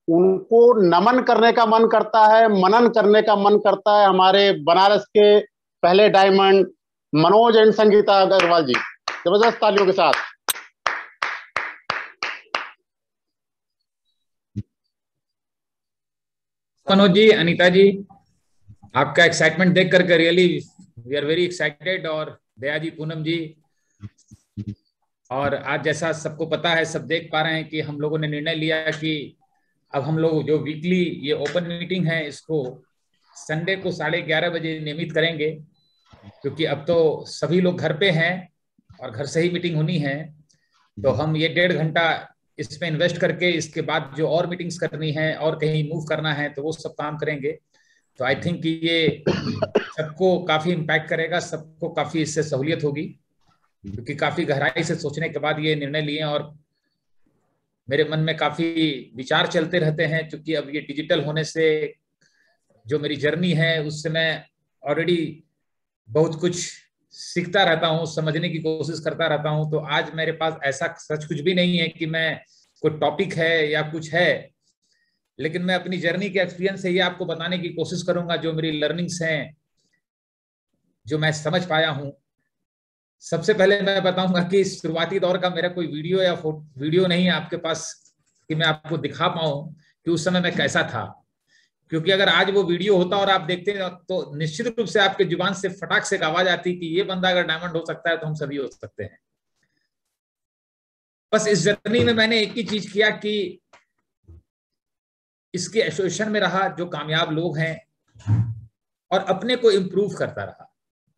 उनको नमन करने का मन करता है, मनन करने का मन करता है। हमारे बनारस के पहले डायमंड मनोज एंड संगीता अग्रवाल जी, जबरदस्त तालियों के साथ। मनोज जी, अनीता जी, आपका एक्साइटमेंट देख करके really we are very excited. और दया जी, पूनम जी, और आज जैसा सबको पता है, सब देख पा रहे हैं कि हम लोगों ने निर्णय लिया कि अब हम लोग जो वीकली ये ओपन मीटिंग है इसको संडे को 11:30 बजे नियमित करेंगे, क्योंकि अब तो सभी लोग घर पे हैं और घर से ही मीटिंग होनी है। तो हम ये 1.5 घंटा इसमें इन्वेस्ट करके इसके बाद जो और मीटिंग्स करनी है और कहीं मूव करना है तो वो सब काम करेंगे। तो आई थिंक कि ये सबको काफी इम्पैक्ट करेगा, सबको काफी इससे सहूलियत होगी, क्योंकि काफी गहराई से सोचने के बाद ये निर्णय लिए। और मेरे मन में काफी विचार चलते रहते हैं, क्योंकि अब ये डिजिटल होने से जो मेरी जर्नी है उससे मैं ऑलरेडी बहुत कुछ सीखता रहता हूँ, समझने की कोशिश करता रहता हूँ। तो आज मेरे पास ऐसा सच कुछ भी नहीं है कि मैं कोई टॉपिक है या कुछ है, लेकिन मैं अपनी जर्नी के एक्सपीरियंस से ये आपको बताने की कोशिश करूंगा, जो मेरी लर्निंग्स हैं, जो मैं समझ पाया हूँ। सबसे पहले मैं बताऊंगा कि शुरुआती दौर का मेरा कोई वीडियो या वीडियो नहीं है आपके पास कि मैं आपको दिखा पाऊं कि उस समय मैं कैसा था। क्योंकि अगर आज वो वीडियो होता और आप देखते तो निश्चित रूप से आपके जुबान से फटाक से एक आवाज आती कि ये बंदा अगर डायमंड हो सकता है तो हम सभी हो सकते हैं। बस इस जर्नी में मैंने एक ही चीज किया कि इसके एसोसिएशन में रहा जो कामयाब लोग हैं और अपने को इम्प्रूव करता रहा।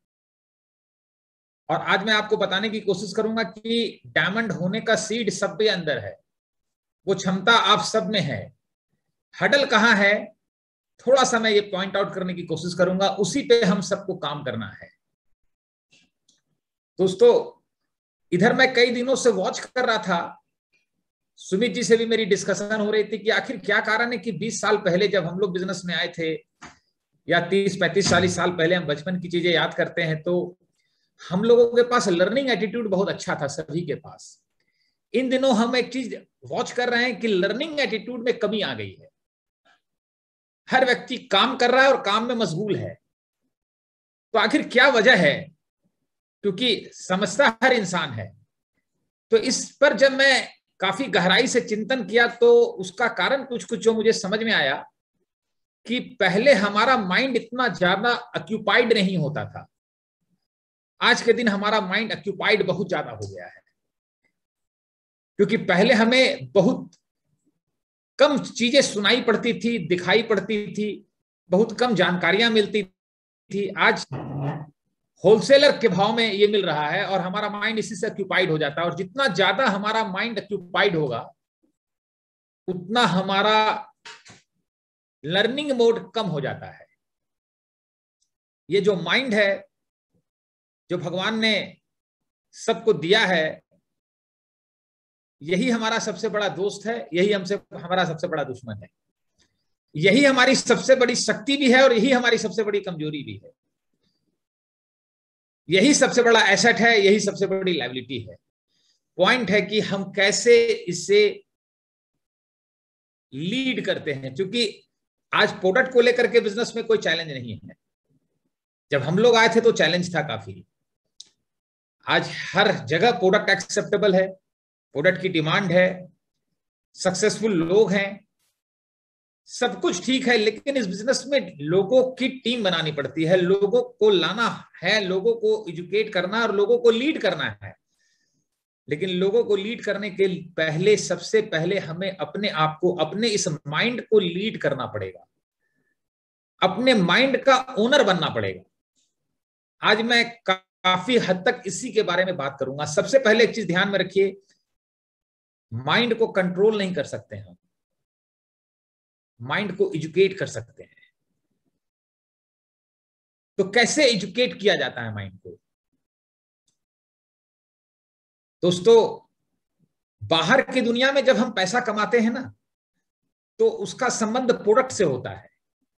और आज मैं आपको बताने की कोशिश करूंगा कि डायमंड होने का सीड सब के अंदर है, वो क्षमता आप सब में है। हडल कहाँ है, थोड़ा सा मैं ये पॉइंट आउट करने की कोशिश करूंगा, उसी पे हम सबको काम करना है। दोस्तों, इधर मैं कई दिनों से वॉच कर रहा था, सुमित जी से भी मेरी डिस्कशन हो रही थी कि आखिर क्या कारण है कि 20 साल पहले जब हम लोग बिजनेस में आए थे, या 30-35-40 साल पहले हम बचपन की चीजें याद करते हैं, तो हम लोगों के पास लर्निंग एटीट्यूड बहुत अच्छा था सभी के पास। इन दिनों हम एक चीज वॉच कर रहे हैं कि लर्निंग एटीट्यूड में कमी आ गई है। हर व्यक्ति काम कर रहा है और काम में मशगूल है। तो आखिर क्या वजह है? क्योंकि समझता हर इंसान है। तो इस पर जब मैं काफी गहराई से चिंतन किया तो उसका कारण कुछ कुछ जो मुझे समझ में आया कि पहले हमारा माइंड इतना ज्यादा ऑक्यूपाइड नहीं होता था। आज के दिन हमारा माइंड ऑक्यूपाइड बहुत ज्यादा हो गया है, क्योंकि पहले हमें बहुत कम चीजें सुनाई पड़ती थी, दिखाई पड़ती थी, बहुत कम जानकारियां मिलती थी। आज होलसेलर के भाव में ये मिल रहा है और हमारा माइंड इसी से ऑक्यूपाइड हो जाता है। और जितना ज्यादा हमारा माइंड ऑक्यूपाइड होगा उतना हमारा लर्निंग मोड कम हो जाता है। ये जो माइंड है, जो भगवान ने सबको दिया है, यही हमारा सबसे बड़ा दोस्त है, यही हमसे हमारा सबसे बड़ा दुश्मन है। यही हमारी सबसे बड़ी शक्ति भी है और यही हमारी सबसे बड़ी कमजोरी भी है। यही सबसे बड़ा एसेट है, यही सबसे बड़ी लायबिलिटी है। पॉइंट है कि हम कैसे इससे लीड करते हैं। क्योंकि आज प्रोडक्ट को लेकर के बिजनेस में कोई चैलेंज नहीं है। जब हम लोग आए थे तो चैलेंज था काफी। आज हर जगह प्रोडक्ट एक्सेप्टेबल है, प्रोडक्ट की डिमांड है, सक्सेसफुल लोग हैं, सब कुछ ठीक है। लेकिन इस बिजनेस में लोगों की टीम बनानी पड़ती है, लोगों को लाना है, लोगों को एजुकेट करना और लोगों को लीड करना है। लेकिन लोगों को लीड करने के पहले सबसे पहले हमें अपने आप को, अपने इस माइंड को लीड करना पड़ेगा, अपने माइंड का ओनर बनना पड़ेगा। आज मैं काफी हद तक इसी के बारे में बात करूंगा। सबसे पहले एक चीज ध्यान में रखिए, माइंड को कंट्रोल नहीं कर सकते हम, माइंड को एजुकेट कर सकते हैं। तो कैसे एजुकेट किया जाता है माइंड को? दोस्तों, बाहर की दुनिया में जब हम पैसा कमाते हैं ना, तो उसका संबंध प्रोडक्ट से होता है,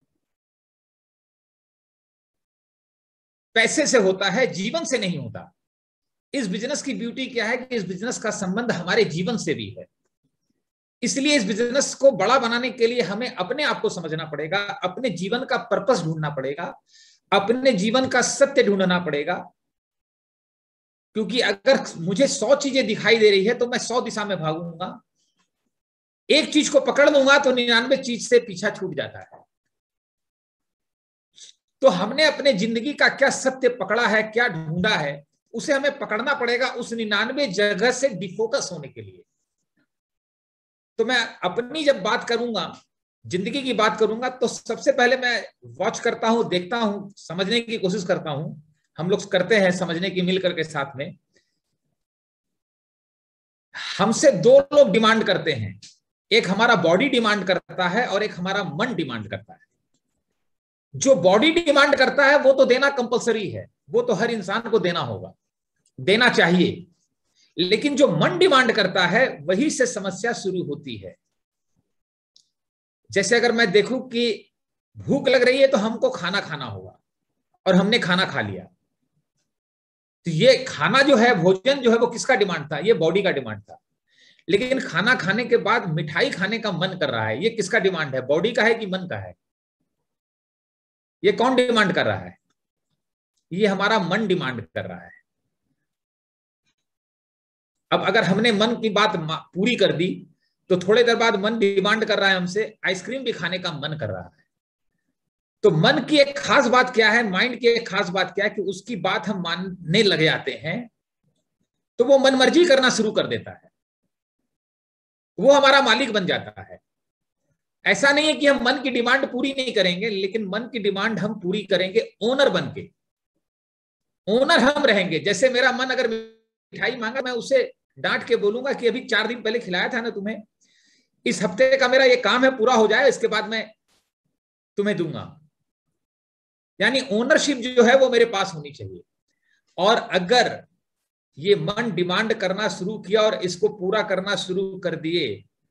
पैसे से होता है, जीवन से नहीं होता। इस बिजनेस की ब्यूटी क्या है कि इस बिजनेस का संबंध हमारे जीवन से भी है। इसलिए इस बिजनेस को बड़ा बनाने के लिए हमें अपने आप को समझना पड़ेगा, अपने जीवन का पर्पस ढूंढना पड़ेगा, अपने जीवन का सत्य ढूंढना पड़ेगा। क्योंकि अगर मुझे 100 चीजें दिखाई दे रही है तो मैं 100 दिशा में भागूंगा, एक चीज को पकड़ लूंगा तो 99 चीज से पीछा छूट जाता है। तो हमने अपने जिंदगी का क्या सत्य पकड़ा है, क्या ढूंढा है, उसे हमें पकड़ना पड़ेगा उस 99 जगह से डिफोकस होने के लिए। तो मैं अपनी जब बात करूंगा, जिंदगी की बात करूंगा, तो सबसे पहले मैं वॉच करता हूं, देखता हूं, समझने की कोशिश करता हूं। हम लोग करते हैं समझने की मिलकर के साथ में। हमसे 2 लोग डिमांड करते हैं, एक हमारा बॉडी डिमांड करता है और एक हमारा मन डिमांड करता है। जो बॉडी डिमांड करता है वो तो देना कंपलसरी है, वो तो हर इंसान को देना होगा, देना चाहिए। लेकिन जो मन डिमांड करता है वही से समस्या शुरू होती है। जैसे अगर मैं देखूं कि भूख लग रही है तो हमको खाना खाना होगा और हमने खाना खा लिया, तो ये खाना जो है, भोजन जो है, वो किसका डिमांड था? ये बॉडी का डिमांड था। लेकिन खाना खाने के बाद मिठाई खाने का मन कर रहा है, ये किसका डिमांड है? बॉडी का है कि मन का है? ये कौन डिमांड कर रहा है? ये हमारा मन डिमांड कर रहा है। अब अगर हमने मन की बात पूरी कर दी तो थोड़ी देर बाद मन डिमांड कर रहा है हमसे आइसक्रीम भी खाने का मन कर रहा है। तो मन की एक खास बात क्या है, माइंड की एक खास बात क्या है कि उसकी बात हम मानने लग जाते हैं तो वो मनमर्जी करना शुरू कर देता है, वो हमारा मालिक बन जाता है। ऐसा नहीं है कि हम मन की डिमांड पूरी नहीं करेंगे, लेकिन मन की डिमांड हम पूरी करेंगे ओनर बन के। ओनर हम रहेंगे। जैसे मेरा मन अगर मिठाई मांगा, मैं उसे डांट के बोलूंगा कि अभी 4 दिन पहले खिलाया था ना तुम्हें, इस हफ्ते का मेरा ये काम है, पूरा हो जाए, इसके बाद मैं तुम्हें दूंगा। यानी ओनरशिप जो है वो मेरे पास होनी चाहिए। और अगर ये मन डिमांड करना शुरू किया और इसको पूरा करना शुरू कर दिए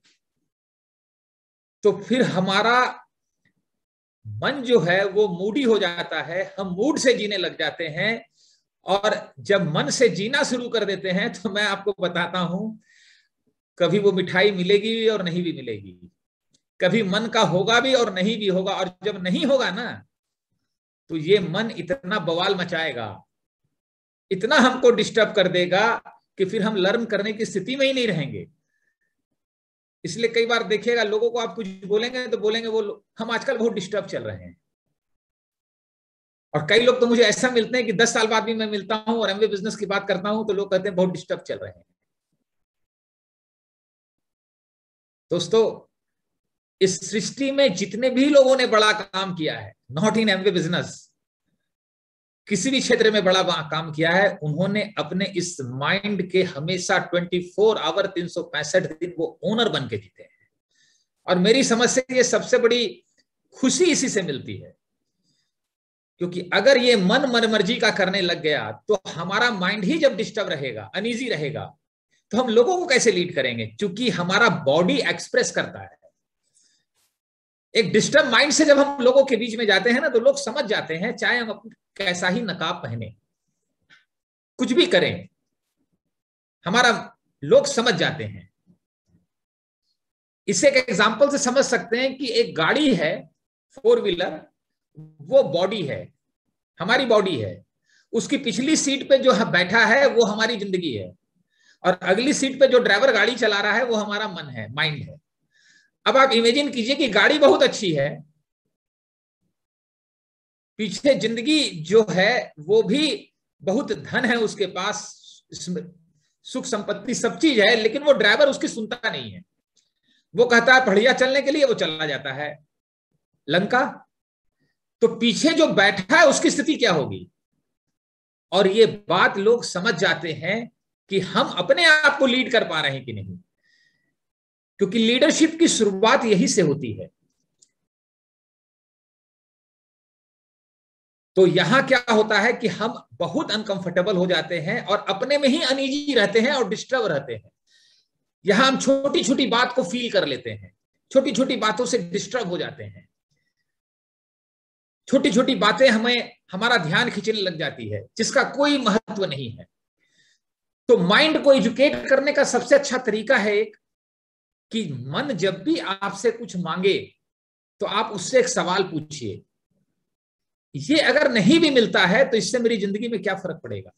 तो फिर हमारा मन जो है वो मूडी हो जाता है, हम मूड से जीने लग जाते हैं। और जब मन से जीना शुरू कर देते हैं तो मैं आपको बताता हूं, कभी वो मिठाई मिलेगी और नहीं भी मिलेगी, कभी मन का होगा भी और नहीं भी होगा। और जब नहीं होगा ना तो ये मन इतना बवाल मचाएगा, इतना हमको डिस्टर्ब कर देगा कि फिर हम लर्न करने की स्थिति में ही नहीं रहेंगे। इसलिए कई बार देखिएगा, लोगों को आप कुछ बोलेंगे तो बोलेंगे वो हम आजकल बहुत डिस्टर्ब चल रहे हैं। और कई लोग तो मुझे ऐसा मिलते हैं कि 10 साल बाद भी मैं मिलता हूं और एमवे बिजनेस की बात करता हूं तो लोग कहते हैं बहुत डिस्टर्ब चल रहे हैं। दोस्तों, इस सृष्टि में जितने भी लोगों ने बड़ा काम किया है, नॉट इन एमवे बिजनेस, किसी भी क्षेत्र में बड़ा काम किया है, उन्होंने अपने इस माइंड के हमेशा 24 आवर 365 दिन वो ओनर बन के जीते हैं। और मेरी समझ से ये सबसे बड़ी खुशी इसी से मिलती है। क्योंकि अगर ये मन मनमर्जी का करने लग गया तो हमारा माइंड ही जब डिस्टर्ब रहेगा, अनईजी रहेगा, तो हम लोगों को कैसे लीड करेंगे? क्योंकि हमारा बॉडी एक्सप्रेस करता है। एक डिस्टर्ब माइंड से जब हम लोगों के बीच में जाते हैं ना तो लोग समझ जाते हैं, चाहे हम कैसा ही नकाब पहने, कुछ भी करें, हमारा लोग समझ जाते हैं। इसे एक एग्जांपल से समझ सकते हैं कि एक गाड़ी है 4 व्हीलर, वो बॉडी है, हमारी बॉडी है। उसकी पिछली सीट पे जो बैठा है वो हमारी जिंदगी है, और अगली सीट पे जो ड्राइवर गाड़ी चला रहा है वो हमारा मन है, माइंड है। अब आप इमेजिन कीजिए कि गाड़ी बहुत अच्छी है, पीछे जिंदगी जो है वो भी बहुत धन है उसके पास, सुख संपत्ति सब चीज है, लेकिन वो ड्राइवर उसकी सुनता नहीं है। वो कहता है बढ़िया चलने के लिए, वो चला जाता है लंका। तो पीछे जो बैठा है उसकी स्थिति क्या होगी? और ये बात लोग समझ जाते हैं कि हम अपने आप को लीड कर पा रहे हैं कि नहीं, क्योंकि लीडरशिप की शुरुआत यही से होती है। तो यहां क्या होता है कि हम बहुत अनकंफर्टेबल हो जाते हैं और अपने में ही अनईजी रहते हैं और डिस्टर्ब रहते हैं। यहां हम छोटी छोटी बात को फील कर लेते हैं, छोटी छोटी बातों से डिस्टर्ब हो जाते हैं, छोटी छोटी बातें हमें हमारा ध्यान खींचने लग जाती है जिसका कोई महत्व नहीं है। तो माइंड को एजुकेट करने का सबसे अच्छा तरीका है एक कि मन जब भी आपसे कुछ मांगे तो आप उससे एक सवाल पूछिए, ये अगर नहीं भी मिलता है तो इससे मेरी जिंदगी में क्या फर्क पड़ेगा।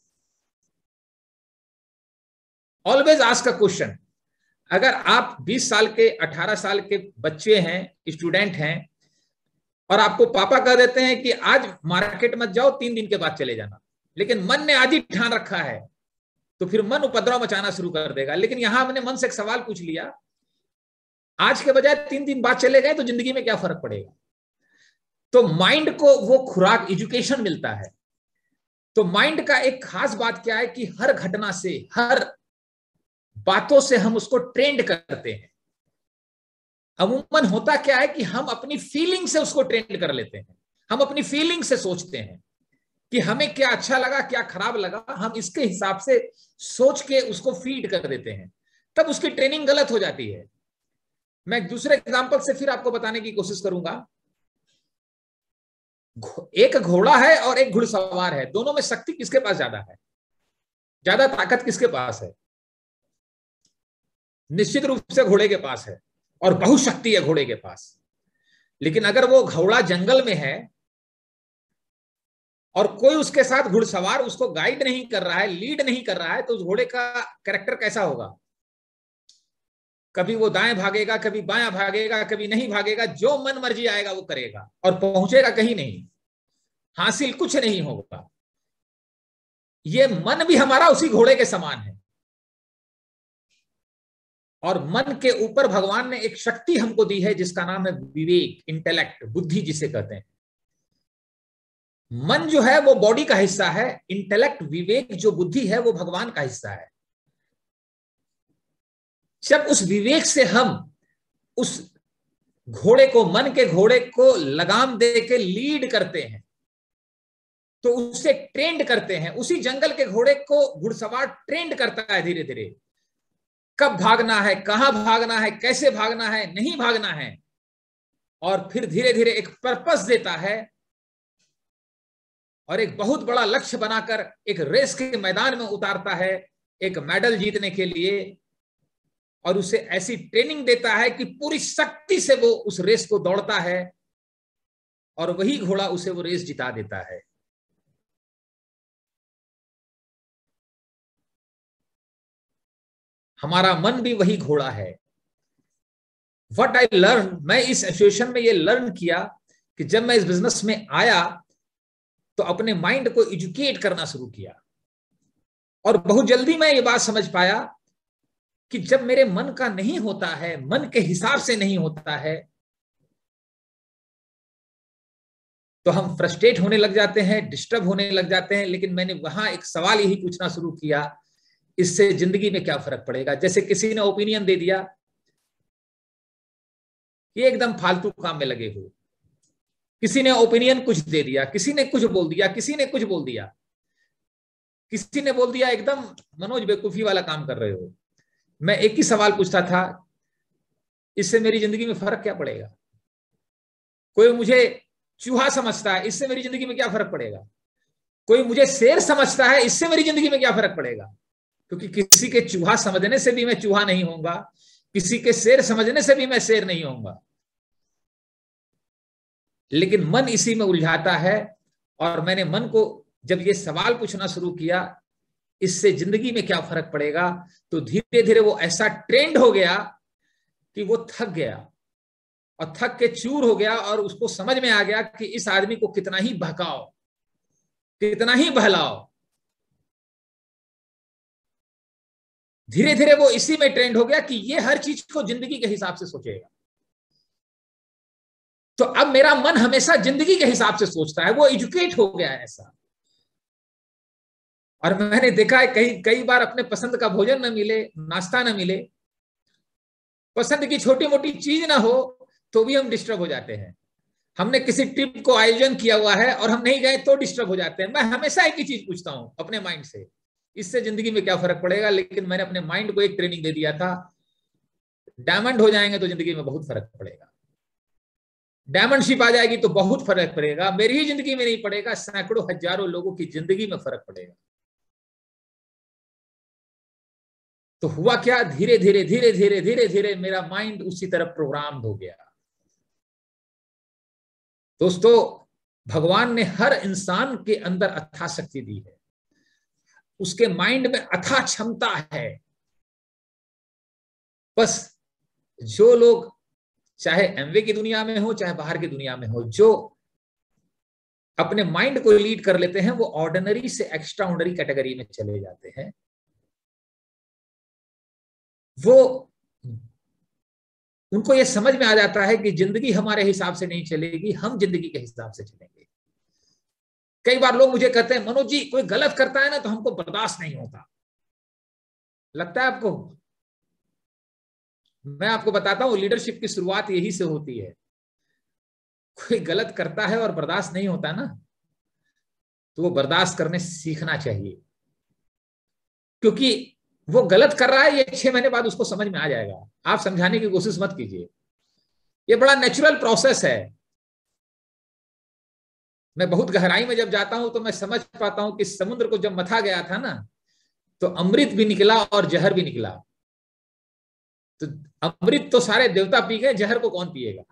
Always ask a question. अगर आप 20 साल के 18 साल के बच्चे हैं, स्टूडेंट हैं, और आपको पापा कह देते हैं कि आज मार्केट मत जाओ, 3 दिन के बाद चले जाना, लेकिन मन ने आज ही ठान रखा है, तो फिर मन उपद्रव मचाना शुरू कर देगा। लेकिन यहां हमने मन से एक सवाल पूछ लिया, आज के बजाय 3 दिन बाद चले गए तो जिंदगी में क्या फर्क पड़ेगा। तो माइंड को वो खुराक, एजुकेशन मिलता है। तो माइंड का एक खास बात क्या है कि हर घटना से, हर बातों से हम उसको ट्रेंड करते हैं। अमूमन होता क्या है कि हम अपनी फीलिंग से उसको ट्रेंड कर लेते हैं। हम अपनी फीलिंग से सोचते हैं कि हमें क्या अच्छा लगा, क्या खराब लगा, हम इसके हिसाब से सोच के उसको फीड कर देते हैं, तब उसकी ट्रेनिंग गलत हो जाती है। मैं एक दूसरे एग्जांपल से फिर आपको बताने की कोशिश करूंगा। एक घोड़ा है और एक घुड़सवार है, दोनों में शक्ति किसके पास ज्यादा है, ज्यादा ताकत किसके पास है? निश्चित रूप से घोड़े के पास है, और बहुत शक्ति है घोड़े के पास। लेकिन अगर वो घोड़ा जंगल में है और कोई उसके साथ घुड़सवार उसको गाइड नहीं कर रहा है, लीड नहीं कर रहा है, तो उस घोड़े का कैरेक्टर कैसा होगा? कभी वो दाएं भागेगा, कभी बायां भागेगा, कभी नहीं भागेगा, जो मन मर्जी आएगा वो करेगा और पहुंचेगा कहीं नहीं, हासिल कुछ नहीं होगा। ये मन भी हमारा उसी घोड़े के समान है। और मन के ऊपर भगवान ने एक शक्ति हमको दी है जिसका नाम है विवेक, इंटेलेक्ट, बुद्धि जिसे कहते हैं। मन जो है वो बॉडी का हिस्सा है, इंटेलेक्ट, विवेक जो बुद्धि है वो भगवान का हिस्सा है। जब उस विवेक से हम उस घोड़े को, मन के घोड़े को लगाम दे के लीड करते हैं, तो उससे ट्रेंड करते हैं, उसी जंगल के घोड़े को घुड़सवार ट्रेंड करता है धीरे धीरे, कब भागना है, कहां भागना है, कैसे भागना है, नहीं भागना है, और फिर धीरे धीरे एक पर्पस देता है और एक बहुत बड़ा लक्ष्य बनाकर एक रेस के मैदान में उतारता है, एक मेडल जीतने के लिए, और उसे ऐसी ट्रेनिंग देता है कि पूरी शक्ति से वो उस रेस को दौड़ता है और वही घोड़ा उसे वो रेस जिता देता है। हमारा मन भी वही घोड़ा है। व्हाट आई लर्न, मैं इस सिचुएशन में ये लर्न किया कि जब मैं इस बिजनेस में आया तो अपने माइंड को एजुकेट करना शुरू किया, और बहुत जल्दी मैं ये बात समझ पाया कि जब मेरे मन का नहीं होता है, मन के हिसाब से नहीं होता है, तो हम फ्रस्ट्रेट होने लग जाते हैं, डिस्टर्ब होने लग जाते हैं। लेकिन मैंने वहां एक सवाल यही पूछना शुरू किया, इससे जिंदगी में क्या फर्क पड़ेगा? जैसे किसी ने ओपिनियन दे दिया, ये एकदम फालतू काम में लगे हो, किसी ने ओपिनियन कुछ दे दिया, किसी ने कुछ बोल दिया, किसी ने कुछ बोल दिया, किसी ने बोल दिया एकदम मनोज बेवकूफी वाला काम कर रहे हो। मैं एक ही सवाल पूछता था, इससे मेरी जिंदगी में फर्क क्या पड़ेगा? कोई मुझे चूहा समझता है, इससे मेरी जिंदगी में क्या फर्क पड़ेगा? कोई मुझे शेर समझता है, इससे मेरी जिंदगी में क्या फर्क पड़ेगा? क्योंकि किसी के चूहा समझने से भी मैं चूहा नहीं होऊंगा, किसी के शेर समझने से भी मैं शेर नहीं होऊंगा। लेकिन मन इसी में उलझाता है, और मैंने मन को जब ये सवाल पूछना शुरू किया, इससे जिंदगी में क्या फर्क पड़ेगा, तो धीरे धीरे वो ऐसा ट्रेंड हो गया कि वो थक गया, और थक के चूर हो गया, और उसको समझ में आ गया कि इस आदमी को कितना ही बहकाओ, कितना ही बहलाओ, धीरे धीरे वो इसी में ट्रेंड हो गया कि ये हर चीज को जिंदगी के हिसाब से सोचेगा। तो अब मेरा मन हमेशा जिंदगी के हिसाब से सोचता है, वो एजुकेट हो गया है ऐसा। और मैंने देखा है कई बार अपने पसंद का भोजन न मिले, नाश्ता न मिले, पसंद की छोटी मोटी चीज ना हो, तो भी हम डिस्टर्ब हो जाते हैं। हमने किसी ट्रिप को आयोजन किया हुआ है और हम नहीं गए तो डिस्टर्ब हो जाते हैं। मैं हमेशा एक ही चीज पूछता हूं अपने माइंड से, इससे जिंदगी में क्या फर्क पड़ेगा? लेकिन मैंने अपने माइंड को एक ट्रेनिंग दे दिया था, डायमंड हो जाएंगे तो जिंदगी में बहुत फर्क पड़ेगा, डायमंडशिप आ जाएगी तो बहुत फर्क पड़ेगा, मेरी ही जिंदगी में नहीं पड़ेगा, सैकड़ों हजारों लोगों की जिंदगी में फर्क पड़ेगा। तो हुआ क्या, धीरे धीरे धीरे धीरे धीरे धीरे मेरा माइंड उसी तरफ प्रोग्राम हो गया। दोस्तों, भगवान ने हर इंसान के अंदर अथाह शक्ति दी है, उसके माइंड में अथाह क्षमता है। बस जो लोग चाहे एमवे की दुनिया में हो चाहे बाहर की दुनिया में हो, जो अपने माइंड को लीड कर लेते हैं, वो ऑर्डिनरी से एक्स्ट्रा ऑर्डिनरी कैटेगरी में चले जाते हैं। वो उनको ये समझ में आ जाता है कि जिंदगी हमारे हिसाब से नहीं चलेगी, हम जिंदगी के हिसाब से चलेंगे। कई बार लोग मुझे कहते हैं, मनोज जी कोई गलत करता है ना तो हमको बर्दाश्त नहीं होता। लगता है आपको? मैं आपको बताता हूं, लीडरशिप की शुरुआत यही से होती है। कोई गलत करता है और बर्दाश्त नहीं होता ना, तो वो बर्दाश्त करने सीखना चाहिए, क्योंकि वो गलत कर रहा है, ये 6 महीने बाद उसको समझ में आ जाएगा। आप समझाने की कोशिश मत कीजिए, ये बड़ा नेचुरल प्रोसेस है। मैं बहुत गहराई में जब जाता हूं तो मैं समझ पाता हूं कि समुद्र को जब मथा गया था ना, तो अमृत भी निकला और जहर भी निकला। तो अमृत तो सारे देवता पी गए, जहर को कौन पिएगा?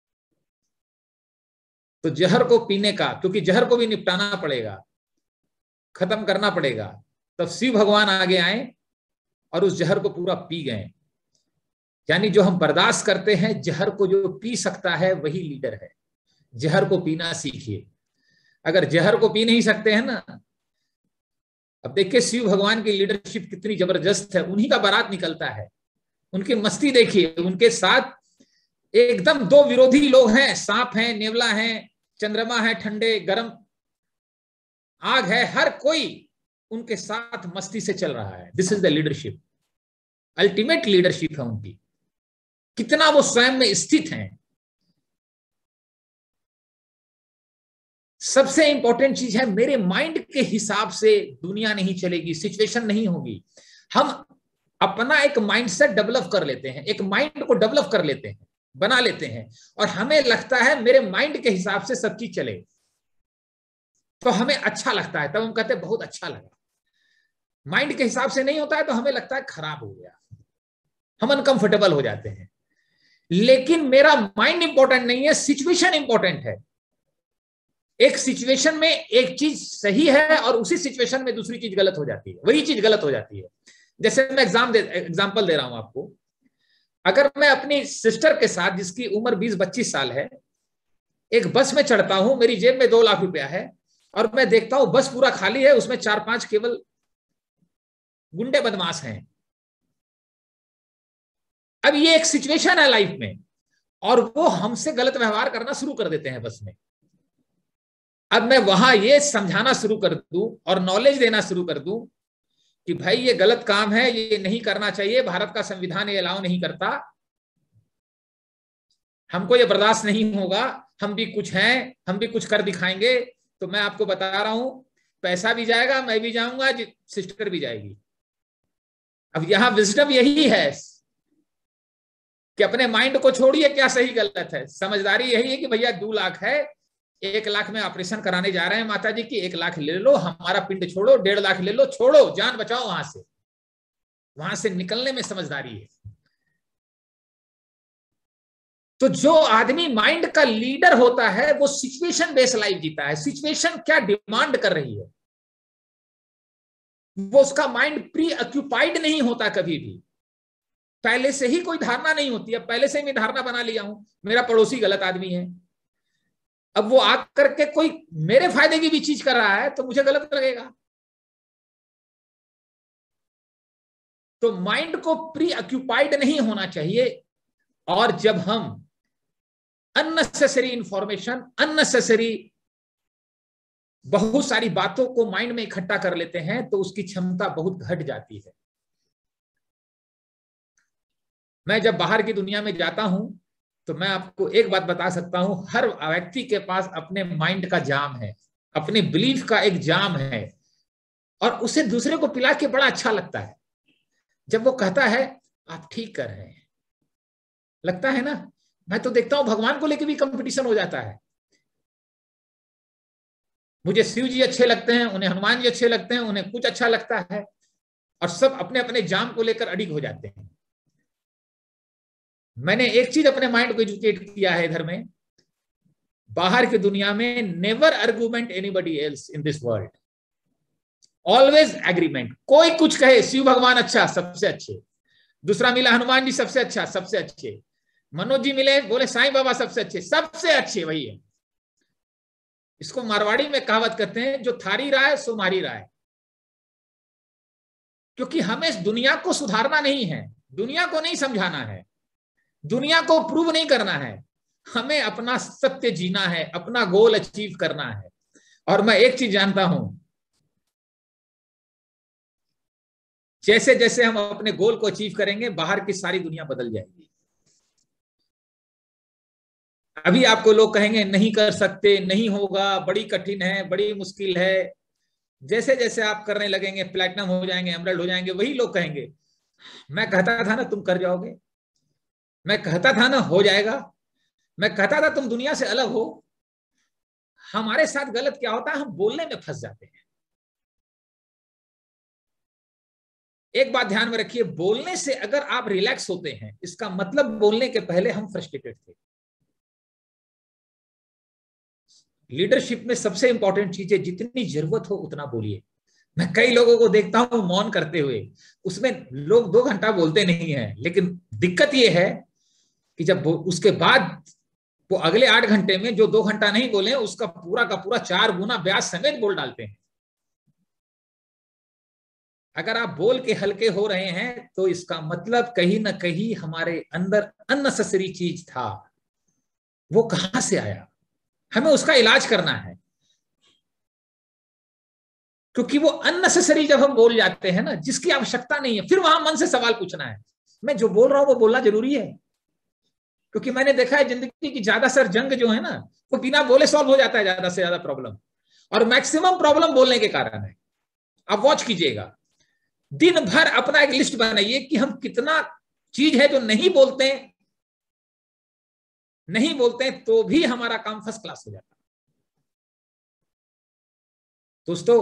तो जहर को पीने का, क्योंकि जहर को भी निपटाना पड़ेगा, खत्म करना पड़ेगा, तब शिव भगवान आगे आए और उस जहर को पूरा पी गए। यानी जो हम बर्दाश्त करते हैं, जहर को जो पी सकता है वही लीडर है। जहर को पीना सीखिए। अगर जहर को पी नहीं सकते हैं ना, अब देखिए शिव भगवान की लीडरशिप कितनी जबरदस्त है। उन्हीं का बारात निकलता है, उनकी मस्ती देखिए। उनके साथ एकदम 2 विरोधी लोग हैं, सांप हैं, नेवला हैं, चंद्रमा है, ठंडे गरम आग है, हर कोई उनके साथ मस्ती से चल रहा है। This is the leadership, ultimate leadership है उनकी। कितना वो स्वयं में स्थित हैं। सबसे इंपॉर्टेंट चीज है, मेरे माइंड के हिसाब से दुनिया नहीं चलेगी, सिचुएशन नहीं होगी। हम अपना एक माइंडसेट डेवलप कर लेते हैं, एक माइंड को डेवलप कर लेते हैं, बना लेते हैं, और हमें लगता है मेरे माइंड के हिसाब से सब चीज चले, तो हमें अच्छा लगता है, तब हम कहते हैं बहुत अच्छा लगा। माइंड के हिसाब से नहीं होता है तो हमें लगता है खराब हो गया, हम अनकंफर्टेबल हो जाते हैं। लेकिन मेरा माइंड इंपॉर्टेंट नहीं है, सिचुएशन इंपॉर्टेंट है। एक सिचुएशन में एक चीज सही है और उसी सिचुएशन में दूसरी चीज गलत हो जाती है, वही चीज गलत हो जाती है। जैसे मैं एग्जाम्पल दे रहा हूं आपको। अगर मैं अपनी सिस्टर के साथ, जिसकी उम्र 20-25 साल है, एक बस में चढ़ता हूं, मेरी जेब में 2 लाख रुपया है, और मैं देखता हूं बस पूरा खाली है, उसमें 4-5 केवल गुंडे बदमाश हैं। अब ये एक सिचुएशन है लाइफ में, और वो हमसे गलत व्यवहार करना शुरू कर देते हैं बस में। अब मैं वहां ये समझाना शुरू कर दूं और नॉलेज देना शुरू कर दूं कि भाई ये गलत काम है, ये नहीं करना चाहिए, भारत का संविधान ये अलाउ नहीं करता, हमको ये बर्दाश्त नहीं होगा, हम भी कुछ हैं, हम भी कुछ कर दिखाएंगे। तो मैं आपको बता रहा हूं, पैसा भी जाएगा, मैं भी जाऊंगा, सिस्टर भी जाएगी। अब यहां विजडम यही है कि अपने माइंड को छोड़िए क्या सही गलत है। समझदारी यही है कि भैया 2 लाख है, 1 लाख में ऑपरेशन कराने जा रहे हैं माता जी की, 1 लाख ले लो, हमारा पिंड छोड़ो, 1.5 लाख ले लो, छोड़ो, जान बचाओ। वहां से निकलने में समझदारी है। तो जो आदमी माइंड का लीडर होता है वो सिचुएशन बेस्ड लाइफ जीता है। सिचुएशन क्या डिमांड कर रही है, वो उसका माइंड प्री ऑक्यूपाइड नहीं होता कभी भी। पहले से ही कोई धारणा नहीं होती है, पहले से ही मैं धारणा बना लिया हूं मेरा पड़ोसी गलत आदमी है। अब वो आकर के कोई मेरे फायदे की भी चीज कर रहा है तो मुझे गलत लगेगा। तो माइंड को प्री ऑक्यूपाइड नहीं होना चाहिए। और जब हम अननेसेसरी इंफॉर्मेशन, अननेसेसरी बहुत सारी बातों को माइंड में इकट्ठा कर लेते हैं तो उसकी क्षमता बहुत घट जाती है। मैं जब बाहर की दुनिया में जाता हूं तो मैं आपको एक बात बता सकता हूं, हर व्यक्ति के पास अपने माइंड का जाम है, अपने बिलीफ का एक जाम है, और उसे दूसरे को पिला के बड़ा अच्छा लगता है जब वो कहता है आप ठीक कर रहे हैं। लगता है ना? मैं तो देखता हूं भगवान को लेकर भी कंपटीशन हो जाता है। मुझे शिव जी अच्छे लगते हैं, उन्हें हनुमान जी अच्छे लगते हैं, उन्हें कुछ अच्छा लगता है, और सब अपने अपने जाम को लेकर अडिग हो जाते हैं। मैंने एक चीज अपने माइंड को एजुकेट किया है इधर में, बाहर की दुनिया में never argument anybody else in this world, always agreement. कोई कुछ कहे, शिव भगवान अच्छा, सबसे अच्छे। दूसरा मिला हनुमान जी, सबसे अच्छा, सबसे अच्छे। मनोज जी मिले, बोले साईं बाबा सबसे अच्छे, सबसे अच्छे वही है। इसको मारवाड़ी में कहावत कहते हैं, जो थारी राय सो मारी राय। क्योंकि हमें इस दुनिया को सुधारना नहीं है, दुनिया को नहीं समझाना है, दुनिया को प्रूव नहीं करना है, हमें अपना सत्य जीना है, अपना गोल अचीव करना है। और मैं एक चीज जानता हूं, जैसे जैसे हम अपने गोल को अचीव करेंगे, बाहर की सारी दुनिया बदल जाएगी। अभी आपको लोग कहेंगे नहीं कर सकते, नहीं होगा, बड़ी कठिन है, बड़ी मुश्किल है। जैसे जैसे आप करने लगेंगे, प्लैटिनम हो जाएंगे, एमरल्ड हो जाएंगे, वही लोग कहेंगे मैं कहता था ना तुम कर जाओगे, मैं कहता था ना हो जाएगा, मैं कहता था तुम दुनिया से अलग हो। हमारे साथ गलत क्या होता है, हम बोलने में फंस जाते हैं। एक बात ध्यान में रखिए, बोलने से अगर आप रिलैक्स होते हैं, इसका मतलब बोलने के पहले हम फ्रस्ट्रेटेड थे। लीडरशिप में सबसे इंपॉर्टेंट चीज है, जितनी जरूरत हो उतना बोलिए। मैं कई लोगों को देखता हूं मौन करते हुए, उसमें लोग 2 घंटा बोलते नहीं है, लेकिन दिक्कत यह है कि जब उसके बाद वो अगले 8 घंटे में जो 2 घंटा नहीं बोले, उसका पूरा का पूरा 4 गुना ब्याज समेत बोल डालते हैं। अगर आप बोल के हल्के हो रहे हैं तो इसका मतलब कहीं ना कहीं हमारे अंदर अननेसेसरी चीज था, वो कहां से आया, हमें उसका इलाज करना है। क्योंकि वो अननेसेसरी जब हम बोल जाते हैं ना, जिसकी आवश्यकता नहीं है, फिर वहां मन से सवाल पूछना है, मैं जो बोल रहा हूं वो बोलना जरूरी है। क्योंकि मैंने देखा है जिंदगी की ज्यादातर जंग जो है ना, वो बिना बोले सॉल्व हो जाता है, ज्यादा से ज्यादा प्रॉब्लम, और मैक्सिमम प्रॉब्लम बोलने के कारण है। आप वॉच कीजिएगा, दिन भर अपना एक लिस्ट बनाइए कि हम कितना चीज है जो नहीं बोलते, नहीं बोलते तो भी हमारा काम फर्स्ट क्लास हो जाता है। दोस्तों,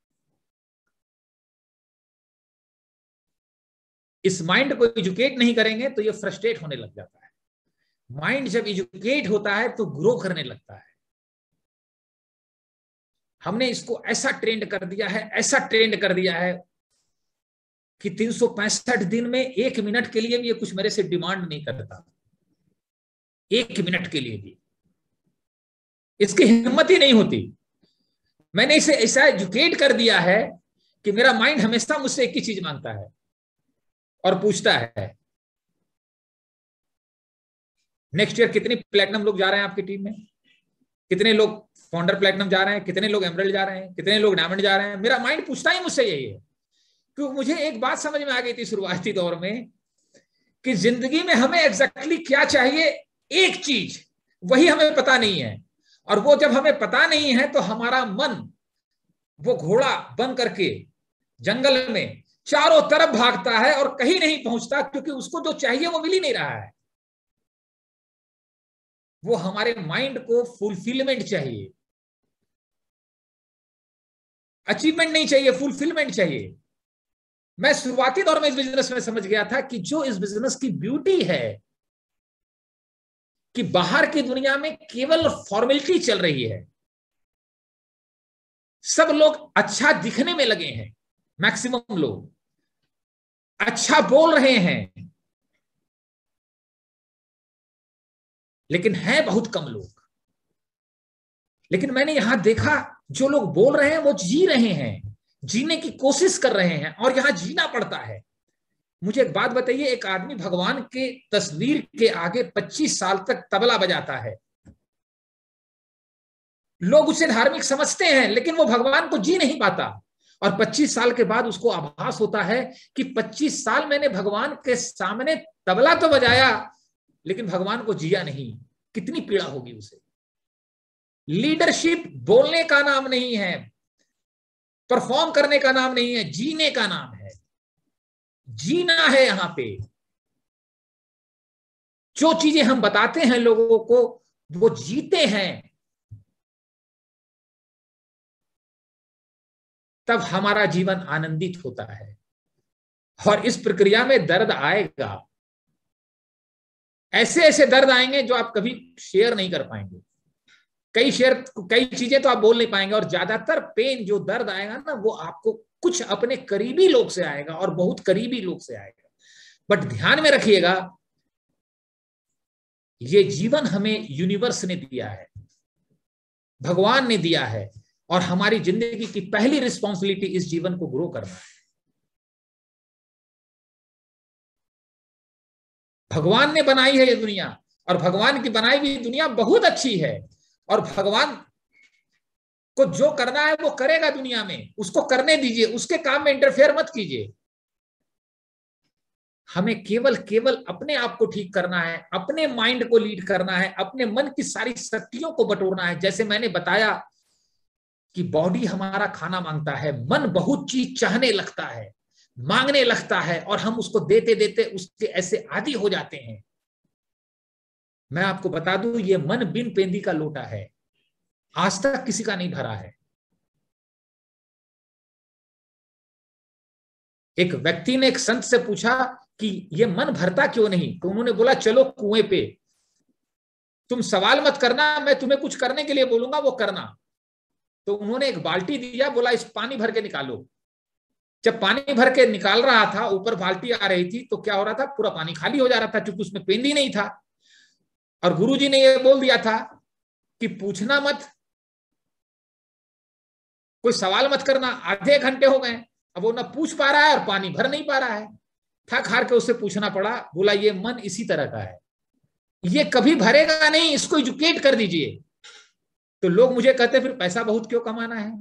इस माइंड को एजुकेट नहीं करेंगे तो ये फ्रस्ट्रेट होने लग जाता है। माइंड जब एजुकेट होता है तो ग्रो करने लगता है। हमने इसको ऐसा ट्रेंड कर दिया है, ऐसा ट्रेंड कर दिया है कि 365 दिन में 1 मिनट के लिए भी ये कुछ मेरे से डिमांड नहीं करता, 1 मिनट के लिए भी इसकी हिम्मत ही नहीं होती। मैंने इसे ऐसा एजुकेट कर दिया है कि मेरा माइंड हमेशा मुझसे एक ही चीज मांगता है और पूछता है, नेक्स्ट ईयर कितनी प्लैटिनम लोग जा रहे हैं आपकी टीम में, कितने लोग फाउंडर प्लैटिनम जा रहे हैं, कितने लोग एमरल्ड जा रहे हैं, कितने लोग डायमंड जा रहे हैं। मेरा माइंड पूछता ही मुझसे यही है। क्योंकि मुझे एक बात समझ में आ गई थी शुरुआती दौर में कि जिंदगी में हमें एग्जैक्टली क्या चाहिए, एक चीज वही हमें पता नहीं है। और वो जब हमें पता नहीं है तो हमारा मन वो घोड़ा बन करके जंगल में चारों तरफ भागता है और कहीं नहीं पहुंचता, क्योंकि उसको जो चाहिए वो मिल ही नहीं रहा है। वो हमारे माइंड को फुलफिलमेंट चाहिए, अचीवमेंट नहीं चाहिए, फुलफिलमेंट चाहिए। मैं शुरुआती दौर में इस बिजनेस में समझ गया था कि जो इस बिजनेस की ब्यूटी है कि बाहर की दुनिया में केवल फॉर्मेलिटी चल रही है, सब लोग अच्छा दिखने में लगे हैं, मैक्सिमम लोग अच्छा बोल रहे हैं, लेकिन है बहुत कम लोग। लेकिन मैंने यहां देखा जो लोग बोल रहे हैं वो जी रहे हैं, जीने की कोशिश कर रहे हैं, और यहां जीना पड़ता है। मुझे एक बात बताइए, एक आदमी भगवान के तस्वीर के आगे 25 साल तक तबला बजाता है, लोग उसे धार्मिक समझते हैं, लेकिन वो भगवान को जी नहीं पाता। और 25 साल के बाद उसको आभास होता है कि 25 साल मैंने भगवान के सामने तबला तो बजाया, लेकिन भगवान को जिया नहीं। कितनी पीड़ा होगी उसे। लीडरशिप बोलने का नाम नहीं है, परफॉर्म करने का नाम नहीं है, जीने का नाम है। जीना है यहां पे। जो चीजें हम बताते हैं लोगों को वो जीते हैं, तब हमारा जीवन आनंदित होता है। और इस प्रक्रिया में दर्द आएगा, ऐसे ऐसे दर्द आएंगे जो आप कभी शेयर नहीं कर पाएंगे। कई चीजें तो आप बोल नहीं पाएंगे, और ज्यादातर पेन जो दर्द आएगा ना, वो आपको कुछ अपने करीबी लोग से आएगा और बहुत करीबी लोग से आएगा। बट ध्यान में रखिएगा, ये जीवन हमें यूनिवर्स ने दिया है, भगवान ने दिया है, और हमारी जिंदगी की पहली रिस्पॉन्सिबिलिटी इस जीवन को ग्रो करना है। भगवान ने बनाई है ये दुनिया, और भगवान की बनाई हुई दुनिया बहुत अच्छी है, और भगवान को जो करना है वो करेगा दुनिया में, उसको करने दीजिए, उसके काम में इंटरफेयर मत कीजिए। हमें केवल अपने आप को ठीक करना है, अपने माइंड को लीड करना है, अपने मन की सारी शक्तियों को बटोरना है। जैसे मैंने बताया कि बॉडी हमारा खाना मांगता है, मन बहुत चीज चाहने लगता है, मांगने लगता है, और हम उसको देते देते उसके ऐसे आदी हो जाते हैं। मैं आपको बता दूं, ये मन बिन पेंदी का लोटा है, आज तक किसी का नहीं भरा है। एक व्यक्ति ने एक संत से पूछा कि ये मन भरता क्यों नहीं, तो उन्होंने बोला चलो कुएं पे, तुम सवाल मत करना, मैं तुम्हें कुछ करने के लिए बोलूंगा वो करना। तो उन्होंने एक बाल्टी दिया, बोला इस पानी भर के निकालो। जब पानी भर के निकाल रहा था, ऊपर बाल्टी आ रही थी, तो क्या हो रहा था, पूरा पानी खाली हो जा रहा था, क्योंकि उसमें पेंदी नहीं था। और गुरुजी ने ये बोल दिया था कि पूछना मत, कोई सवाल मत करना। आधे घंटे हो गए, अब वो ना पूछ पा रहा है और पानी भर नहीं पा रहा है। थक हार के उससे पूछना पड़ा, बोला ये मन इसी तरह का है, ये कभी भरेगा नहीं, इसको एजुकेट कर दीजिए। तो लोग मुझे कहते फिर पैसा बहुत क्यों कमाना है।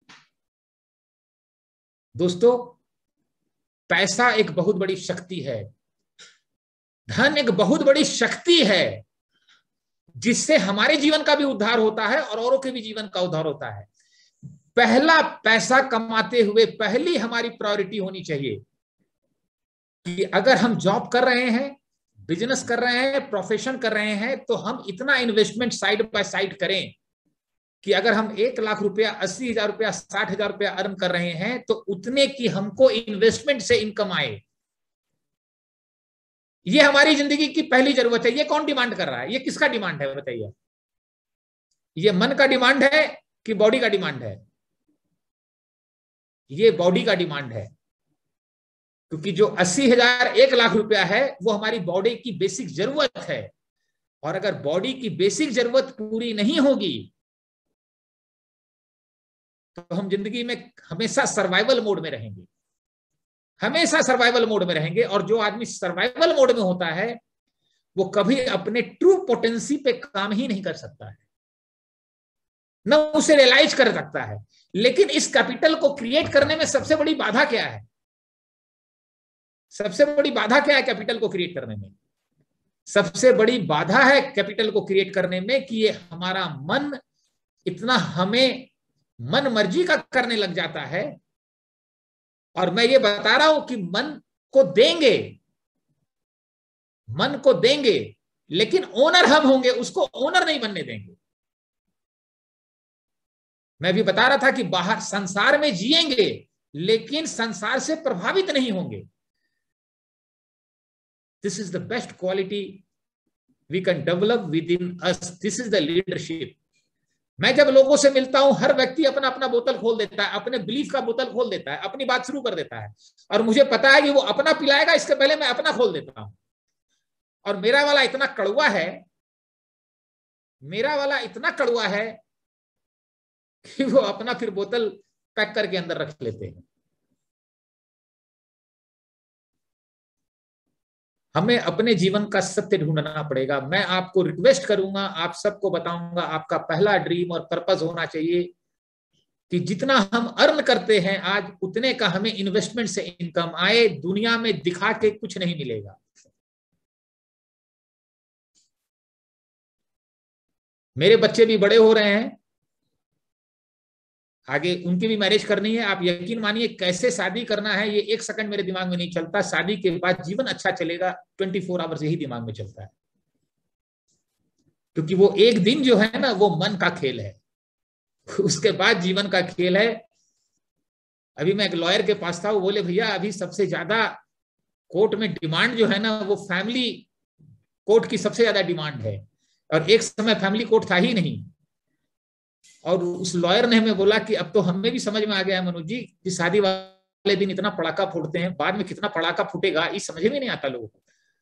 दोस्तों, पैसा एक बहुत बड़ी शक्ति है, धन एक बहुत बड़ी शक्ति है, जिससे हमारे जीवन का भी उद्धार होता है और औरों के भी जीवन का उद्धार होता है। पहला पैसा कमाते हुए पहली हमारी प्रायोरिटी होनी चाहिए कि अगर हम जॉब कर रहे हैं, बिजनेस कर रहे हैं, प्रोफेशन कर रहे हैं, तो हम इतना इन्वेस्टमेंट साइड बाय साइड करें कि अगर हम 1 लाख रुपया, 80,000 रुपया, 60,000 रुपया अर्न कर रहे हैं, तो उतने की हमको इन्वेस्टमेंट से इनकम आए। ये हमारी जिंदगी की पहली जरूरत है। ये कौन डिमांड कर रहा है, ये किसका डिमांड है बताइए? ये मन का डिमांड है कि बॉडी का डिमांड है? ये बॉडी का डिमांड है, क्योंकि जो 80,000, 1 लाख रुपया है, वो हमारी बॉडी की बेसिक जरूरत है। और अगर बॉडी की बेसिक जरूरत पूरी नहीं होगी तो हम जिंदगी में हमेशा सर्वाइवल मोड में रहेंगे, हमेशा सर्वाइवल मोड में रहेंगे। और जो आदमी सर्वाइवल मोड में होता है, वो कभी अपने ट्रू पोटेंसी पे काम ही नहीं कर सकता है, न उसे रियलाइज कर सकता है। लेकिन इस कैपिटल को क्रिएट करने में सबसे बड़ी बाधा क्या है? सबसे बड़ी बाधा क्या है कैपिटल को क्रिएट करने में? सबसे बड़ी बाधा है कैपिटल को क्रिएट करने में कि ये हमारा मन इतना हमें मन मर्जी का करने लग जाता है। और मैं ये बता रहा हूं कि मन को देंगे, लेकिन ओनर हम होंगे, उसको ओनर नहीं बनने देंगे। मैं भी बता रहा था कि बाहर संसार में जिएंगे, लेकिन संसार से प्रभावित नहीं होंगे। This is the best quality we can develop within us, this is the leadership. मैं जब लोगों से मिलता हूं, हर व्यक्ति अपना अपना बोतल खोल देता है, अपने बिलीफ का बोतल खोल देता है, अपनी बात शुरू कर देता है, और मुझे पता है कि वो अपना पिलाएगा, इसके पहले मैं अपना खोल देता हूं। और मेरा वाला इतना कड़वा है कि वो अपना फिर बोतल पैक करके अंदर रख लेते हैं। हमें अपने जीवन का सत्य ढूंढना पड़ेगा। मैं आपको रिक्वेस्ट करूंगा, आप सबको बताऊंगा, आपका पहला ड्रीम और पर्पस होना चाहिए कि जितना हम अर्न करते हैं आज, उतने का हमें इन्वेस्टमेंट से इनकम आए। दुनिया में दिखा के कुछ नहीं मिलेगा। मेरे बच्चे भी बड़े हो रहे हैं, आगे उनकी भी मैरिज करनी है। आप यकीन मानिए, कैसे शादी करना है ये 1 सेकंड मेरे दिमाग में नहीं चलता। शादी के बाद जीवन अच्छा चलेगा, 24 आवर्स यही दिमाग में चलता है, क्योंकि वो एक दिन जो है ना, वो मन का खेल है, उसके बाद जीवन का खेल है। अभी मैं एक लॉयर के पास था, वो बोले भैया अभी सबसे ज्यादा कोर्ट में डिमांड जो है ना वो फैमिली कोर्ट की सबसे ज्यादा डिमांड है, और एक समय फैमिली कोर्ट था ही नहीं। और उस लॉयर ने हमें बोला कि अब तो हमें भी समझ में आ गया है मनोज जी कि शादी वाले दिन इतना पड़ाका फूटते हैं, बाद में कितना पड़ाका फूटेगा ये समझ में नहीं आता लोगों को।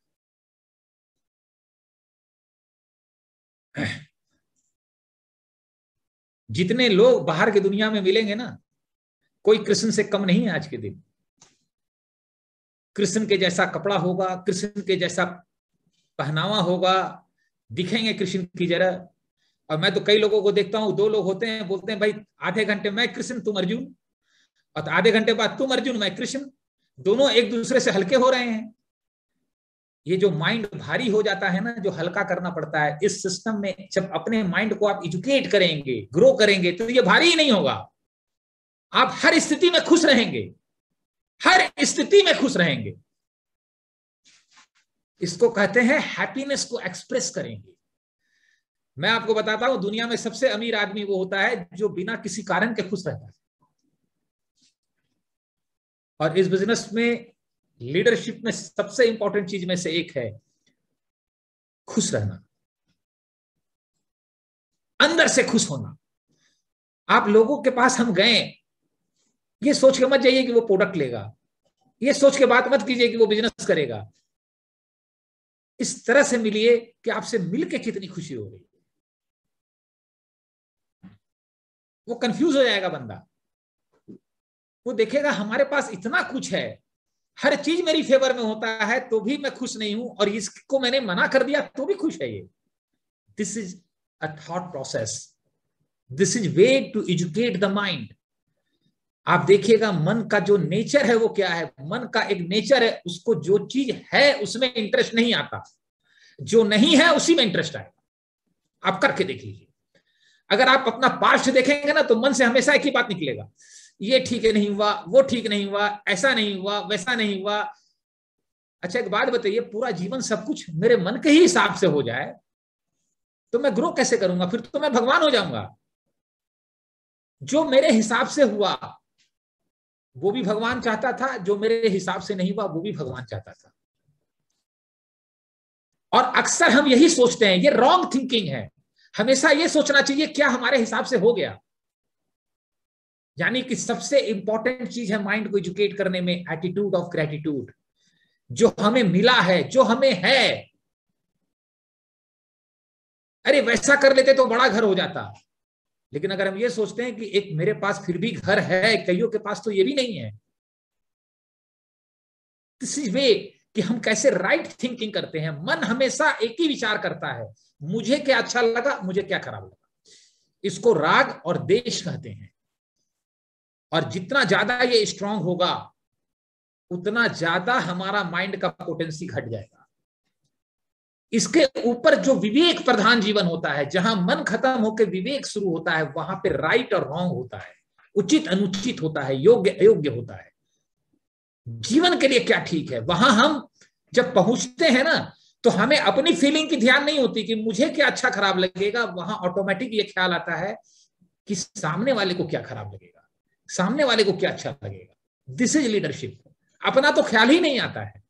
जितने लोग बाहर की दुनिया में मिलेंगे ना, कोई कृष्ण से कम नहीं है आज के दिन। कृष्ण के जैसा कपड़ा होगा, कृष्ण के जैसा पहनावा होगा, दिखेंगे कृष्ण की जगह। और मैं तो कई लोगों को देखता हूं, दो लोग होते हैं, बोलते हैं भाई आधे घंटे मैं कृष्ण तुम अर्जुन, और आधे घंटे बाद तुम अर्जुन मैं कृष्ण, दोनों एक दूसरे से हल्के हो रहे हैं। ये जो माइंड भारी हो जाता है ना, जो हल्का करना पड़ता है इस सिस्टम में, जब अपने माइंड को आप एजुकेट करेंगे, ग्रो करेंगे, तो ये भारी ही नहीं होगा। आप हर स्थिति में खुश रहेंगे, हर स्थिति में खुश रहेंगे। इसको कहते हैं हैप्पीनेस को एक्सप्रेस करेंगे। मैं आपको बताता हूं, दुनिया में सबसे अमीर आदमी वो होता है जो बिना किसी कारण के खुश रहता है। और इस बिजनेस में, लीडरशिप में सबसे इंपॉर्टेंट चीज में से एक है खुश रहना, अंदर से खुश होना। आप लोगों के पास हम गए, ये सोच के मत जाइए कि वो प्रोडक्ट लेगा, ये सोच के बात मत कीजिए कि वो बिजनेस करेगा। इस तरह से मिलिए कि आपसे मिलके कितनी खुशी हो रही है। वो कंफ्यूज हो जाएगा बंदा, वो देखेगा हमारे पास इतना कुछ है, हर चीज मेरी फेवर में होता है, तो भी मैं खुश नहीं हूं, और इसको मैंने मना कर दिया तो भी खुश है ये। This is a thought process, this is way to educate the mind. आप देखिएगा मन का जो नेचर है वो क्या है। मन का एक नेचर है, उसको जो चीज है उसमें इंटरेस्ट नहीं आता, जो नहीं है उसी में इंटरेस्ट आएगा। आप करके देख लीजिए। अगर आप अपना पास्ट देखेंगे ना, तो मन से हमेशा एक ही बात निकलेगा, ये ठीक नहीं हुआ, वो ठीक नहीं हुआ, ऐसा नहीं हुआ, वैसा नहीं हुआ। अच्छा एक बात बताइए, पूरा जीवन सब कुछ मेरे मन के ही हिसाब से हो जाए तो मैं ग्रो कैसे करूंगा? फिर तो मैं भगवान हो जाऊंगा। जो मेरे हिसाब से हुआ वो भी भगवान चाहता था, जो मेरे हिसाब से नहीं हुआ वो भी भगवान चाहता था। और अक्सर हम यही सोचते हैं, ये रॉन्ग थिंकिंग है। हमेशा ये सोचना चाहिए क्या हमारे हिसाब से हो गया। यानी कि सबसे इंपॉर्टेंट चीज है माइंड को एजुकेट करने में, एटीट्यूड ऑफ ग्रेटिट्यूड। जो हमें मिला है, जो हमें है, अरे वैसा कर लेते तो बड़ा घर हो जाता। लेकिन अगर हम ये सोचते हैं कि एक मेरे पास फिर भी घर है, कईयों के पास तो ये भी नहीं है, दिस इज वे कि हम कैसे राइट थिंकिंग करते हैं। मन हमेशा एक ही विचार करता है, मुझे क्या अच्छा लगा, मुझे क्या खराब लगा। इसको राग और देश कहते हैं। और जितना ज्यादा ये स्ट्रांग होगा, उतना ज्यादा हमारा माइंड का पोटेंसी घट जाएगा। इसके ऊपर जो विवेक प्रधान जीवन होता है, जहां मन खत्म होकर विवेक शुरू होता है, वहां पे राइट और रॉन्ग होता है, उचित अनुचित होता है, योग्य अयोग्य होता है। जीवन के लिए क्या ठीक है, वहां हम जब पहुंचते हैं ना, तो हमें अपनी फीलिंग की ध्यान नहीं होती कि मुझे क्या अच्छा खराब लगेगा। वहां ऑटोमेटिक ये ख्याल आता है कि सामने वाले को क्या खराब लगेगा, सामने वाले को क्या अच्छा लगेगा। This is leadership. अपना तो ख्याल ही नहीं आता है।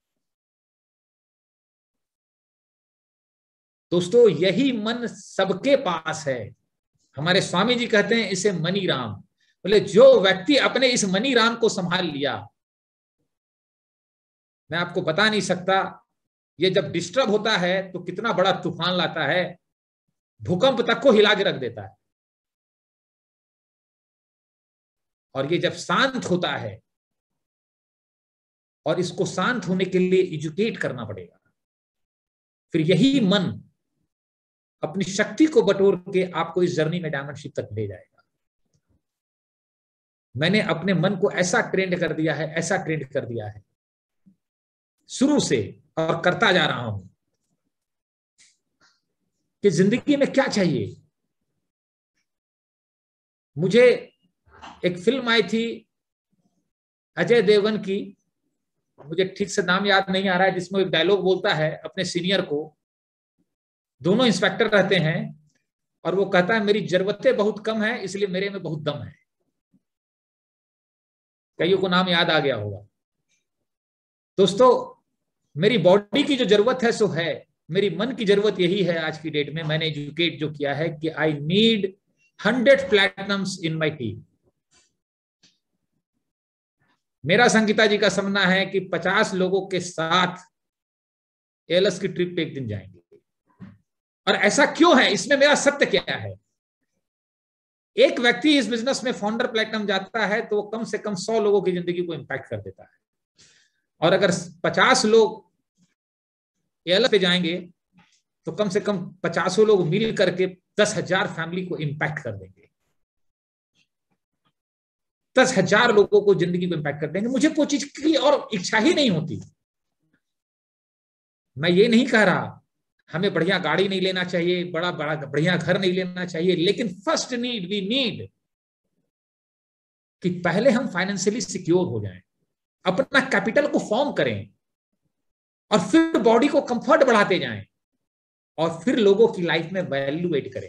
दोस्तों यही मन सबके पास है। हमारे स्वामी जी कहते हैं इसे मनी राम। बोले जो व्यक्ति अपने इस मनी राम को संभाल लिया, मैं आपको बता नहीं सकता, ये जब डिस्टर्ब होता है तो कितना बड़ा तूफान लाता है, भूकंप तक को हिला के रख देता है। और ये जब शांत होता है, और इसको शांत होने के लिए एजुकेट करना पड़ेगा, फिर यही मन अपनी शक्ति को बटोर के आपको इस जर्नी में डायमंडशिप तक ले जाएगा। मैंने अपने मन को ऐसा ट्रेंड कर दिया है, ऐसा ट्रेंड कर दिया है शुरू से, और करता जा रहा हूं कि जिंदगी में क्या चाहिए। मुझे एक फिल्म आई थी अजय देवगन की, मुझे ठीक से नाम याद नहीं आ रहा है, जिसमें एक डायलॉग बोलता है अपने सीनियर को। दोनों इंस्पेक्टर रहते हैं और वो कहता है मेरी जरूरतें बहुत कम है, इसलिए मेरे में बहुत दम है। कईयों को नाम याद आ गया होगा। दोस्तों, मेरी बॉडी की जो जरूरत है सो है, मेरी मन की जरूरत यही है। आज की डेट में मैंने एजुकेट जो किया है कि I need 100 प्लैटिनम्स in my team. मेरा संगीता जी का सपना है कि 50 लोगों के साथ एलएस की ट्रिप पे एक दिन जाएंगे। और ऐसा क्यों है, इसमें मेरा सत्य क्या है? एक व्यक्ति इस बिजनेस में फाउंडर प्लैटिनम जाता है तो वो कम से कम 100 लोगों की जिंदगी को इंपैक्ट कर देता है। और अगर 50 लोग एलएस पे जाएंगे तो कम से कम 50 लोग मिल करके 10,000 फैमिली को इंपैक्ट कर देंगे, 10,000 लोगों को जिंदगी को इंपैक्ट कर देंगे। मुझे कोई चीज की और इच्छा ही नहीं होती। मैं ये नहीं कह रहा हमें बढ़िया गाड़ी नहीं लेना चाहिए, बड़ा बड़ा बढ़िया घर नहीं लेना चाहिए, लेकिन फर्स्ट नीड वी नीड कि पहले हम फाइनेंशियली सिक्योर हो जाएं, अपना कैपिटल को फॉर्म करें, और फिर बॉडी को कंफर्ट बढ़ाते जाएं, और फिर लोगों की लाइफ में वैल्यू एड करें।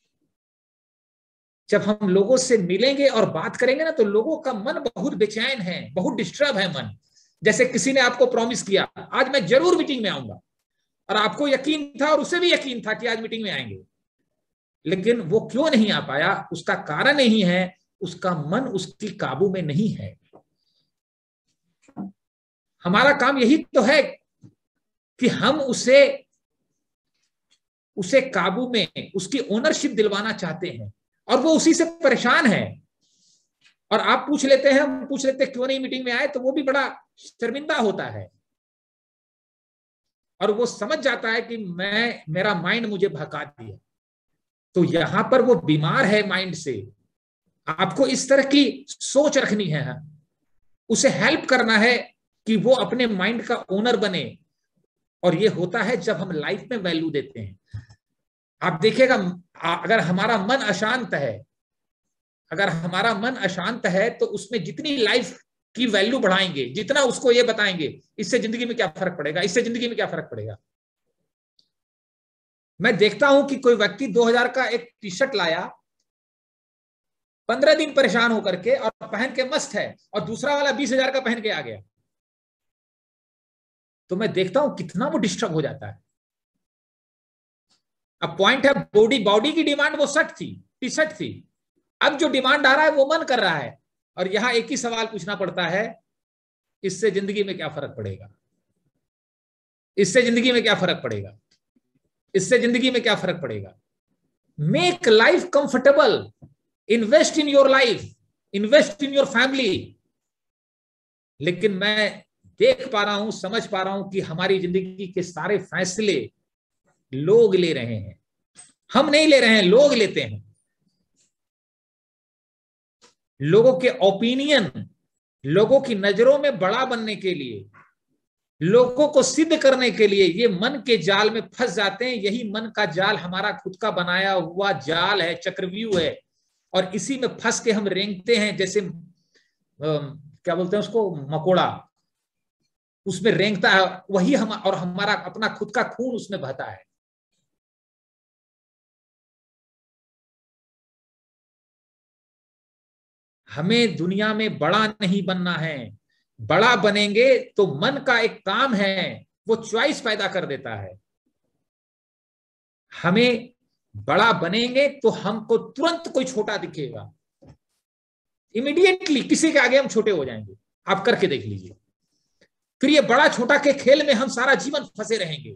जब हम लोगों से मिलेंगे और बात करेंगे ना, तो लोगों का मन बहुत बेचैन है, बहुत डिस्टर्ब है मन। जैसे किसी ने आपको प्रॉमिस किया आज मैं जरूर मीटिंग में आऊंगा, और आपको यकीन था और उसे भी यकीन था कि आज मीटिंग में आएंगे, लेकिन वो क्यों नहीं आ पाया? उसका कारण यही है, उसका मन उसकी काबू में नहीं है। हमारा काम यही तो है कि हम उसे काबू में, उसकी ओनरशिप दिलवाना चाहते हैं, और वो उसी से परेशान है। और आप पूछ लेते हैं, हम पूछ लेते हैं क्यों नहीं मीटिंग में आए, तो वो भी बड़ा शर्मिंदा होता है, और वो समझ जाता है कि मेरा माइंड मुझे भगा दिया। तो यहां पर वो बीमार है माइंड से। आपको इस तरह की सोच रखनी है, उसे हेल्प करना है कि वो अपने माइंड का ओनर बने। और ये होता है जब हम लाइफ में वैल्यू देते हैं। आप देखिएगा, अगर हमारा मन अशांत है, अगर हमारा मन अशांत है, तो उसमें जितनी लाइफ की वैल्यू बढ़ाएंगे, जितना उसको ये बताएंगे इससे जिंदगी में क्या फर्क पड़ेगा, इससे जिंदगी में क्या फर्क पड़ेगा। मैं देखता हूं कि कोई व्यक्ति 2000 का एक टी शर्ट लाया, 15 दिन परेशान होकर के और पहन के मस्त है, और दूसरा वाला 20,000 का पहन के आ गया, तो मैं देखता हूं कितना वो डिस्टर्ब हो जाता है। अब पॉइंट है, बॉडी की डिमांड वो शर्ट थी, टी शर्ट थी। अब जो डिमांड आ रहा है वो मन कर रहा है, और यहां एक ही सवाल पूछना पड़ता है, इससे जिंदगी में क्या फर्क पड़ेगा, इससे जिंदगी में क्या फर्क पड़ेगा, इससे जिंदगी में क्या फर्क पड़ेगा। Make life comfortable, invest in your life, invest in your family. लेकिन मैं देख पा रहा हूं, समझ पा रहा हूं कि हमारी जिंदगी के सारे फैसले लोग ले रहे हैं, हम नहीं ले रहे हैं, लोग लेते हैं। लोगों के ओपिनियन, लोगों की नजरों में बड़ा बनने के लिए, लोगों को सिद्ध करने के लिए ये मन के जाल में फंस जाते हैं। यही मन का जाल हमारा खुद का बनाया हुआ जाल है, चक्रव्यूह है, और इसी में फंस के हम रेंगते हैं। जैसे क्या बोलते हैं उसको, मकोड़ा, उसमें रेंगता है, वही हम, और हमारा अपना खुद का खून उसमें बहता है। हमें दुनिया में बड़ा नहीं बनना है। बड़ा बनेंगे तो मन का एक काम है, वो चॉइस पैदा कर देता है। हमें बड़ा बनेंगे तो हमको तुरंत कोई छोटा दिखेगा, इमीडिएटली किसी के आगे हम छोटे हो जाएंगे। आप करके देख लीजिए। फिर ये बड़ा छोटा के खेल में हम सारा जीवन फंसे रहेंगे।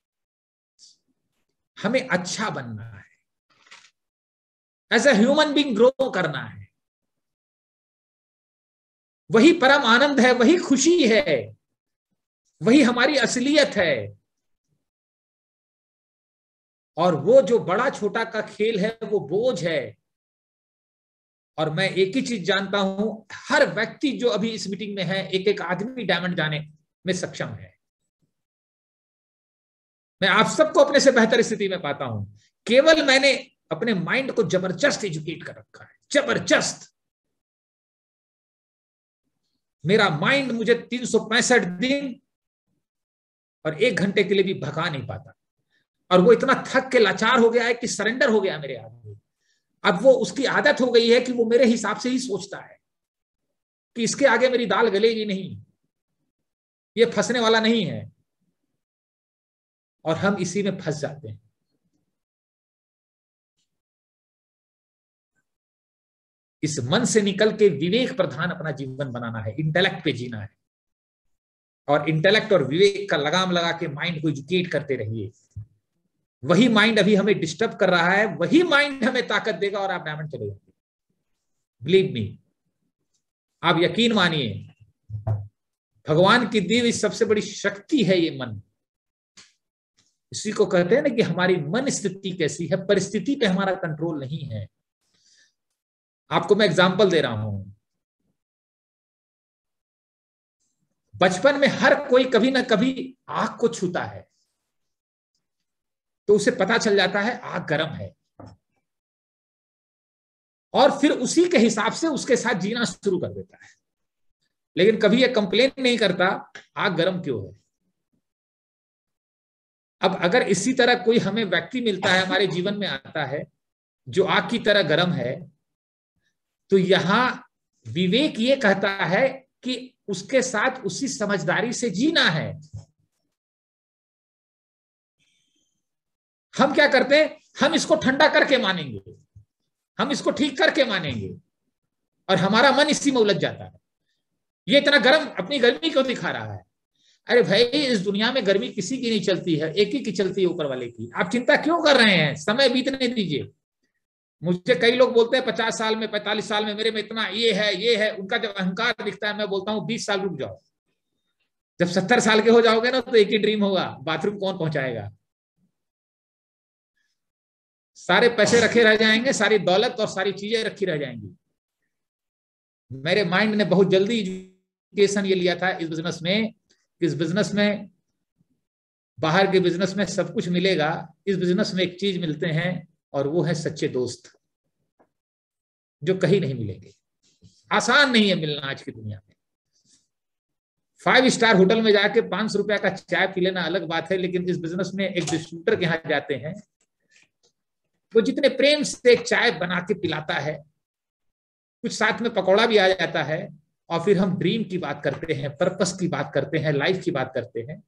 हमें अच्छा बनना है, as a human being grow करना है। वही परम आनंद है, वही खुशी है, वही हमारी असलियत है। और वो जो बड़ा छोटा का खेल है वो बोझ है। और मैं एक ही चीज जानता हूं, हर व्यक्ति जो अभी इस मीटिंग में है, एक एक आदमी डायमंड जाने में सक्षम है। मैं आप सबको अपने से बेहतर स्थिति में पाता हूं, केवल मैंने अपने माइंड को जबरदस्त एजुकेट कर रखा है, जबरदस्त। मेरा माइंड मुझे 365 दिन और 1 घंटे के लिए भी भगा नहीं पाता, और वो इतना थक के लाचार हो गया है कि सरेंडर हो गया मेरे आदमी। अब वो, उसकी आदत हो गई है कि वो मेरे हिसाब से ही सोचता है कि इसके आगे मेरी दाल गलेगी नहीं, ये फंसने वाला नहीं है, और हम इसी में फंस जाते हैं। इस मन से निकल के विवेक प्रधान अपना जीवन बनाना है, इंटेलेक्ट पे जीना है, और इंटेलेक्ट और विवेक का लगाम लगा के माइंड को एजुकेट करते रहिए। वही माइंड अभी हमें डिस्टर्ब कर रहा है, वही माइंड हमें ताकत देगा और आप डायमंड चले जाएंगे। बिलीव मी, आप यकीन मानिए, भगवान की दी हुई सबसे बड़ी शक्ति है ये मन। इसी को कहते हैं ना कि हमारी मन स्थिति कैसी है, परिस्थिति पे हमारा कंट्रोल नहीं है। आपको मैं एग्जांपल दे रहा हूं। बचपन में हर कोई कभी ना कभी आग को छूता है तो उसे पता चल जाता है आग गर्म है, और फिर उसी के हिसाब से उसके साथ जीना शुरू कर देता है। लेकिन कभी यह कंप्लेन नहीं करता आग गर्म क्यों है। अब अगर इसी तरह कोई हमें व्यक्ति मिलता है, हमारे जीवन में आता है जो आग की तरह गर्म है, तो यहां विवेक ये कहता है कि उसके साथ उसी समझदारी से जीना है। हम क्या करते हैं, हम इसको ठंडा करके मानेंगे, हम इसको ठीक करके मानेंगे, और हमारा मन इसी में उलझ जाता है। ये इतना गर्म अपनी गर्मी क्यों दिखा रहा है? अरे भाई, इस दुनिया में गर्मी किसी की नहीं चलती है, एक ही की चलती है, ऊपर वाले की। आप चिंता क्यों कर रहे हैं? समय बीतने दीजिए। मुझे कई लोग बोलते हैं 50 साल में, 45 साल में मेरे में इतना ये है। उनका जब अहंकार दिखता है, मैं बोलता हूं 20 साल रुक जाओ। जब 70 साल के हो जाओगे ना, तो एक ही ड्रीम होगा, बाथरूम कौन पहुंचाएगा। सारे पैसे रखे रह जाएंगे, सारी दौलत और सारी चीजें रखी रह जाएंगी। मेरे माइंड ने बहुत जल्दी एजुकेशन ये लिया था इस बिजनेस में, इस बिजनेस में, बाहर के बिजनेस में सब कुछ मिलेगा, इस बिजनेस में एक चीज मिलते हैं, और वो है सच्चे दोस्त, जो कहीं नहीं मिलेंगे। आसान नहीं है मिलना आज की दुनिया में। 5 स्टार होटल में जाके 500 रुपया का चाय पी लेना अलग बात है, लेकिन इस बिजनेस में एक डिस्ट्रीब्यूटर के यहाँ जाते हैं, वो जितने प्रेम से एक चाय बना के पिलाता है, कुछ साथ में पकौड़ा भी आ जाता है, और फिर हम ड्रीम की बात करते हैं, पर्पस की बात करते हैं, लाइफ की बात करते हैं।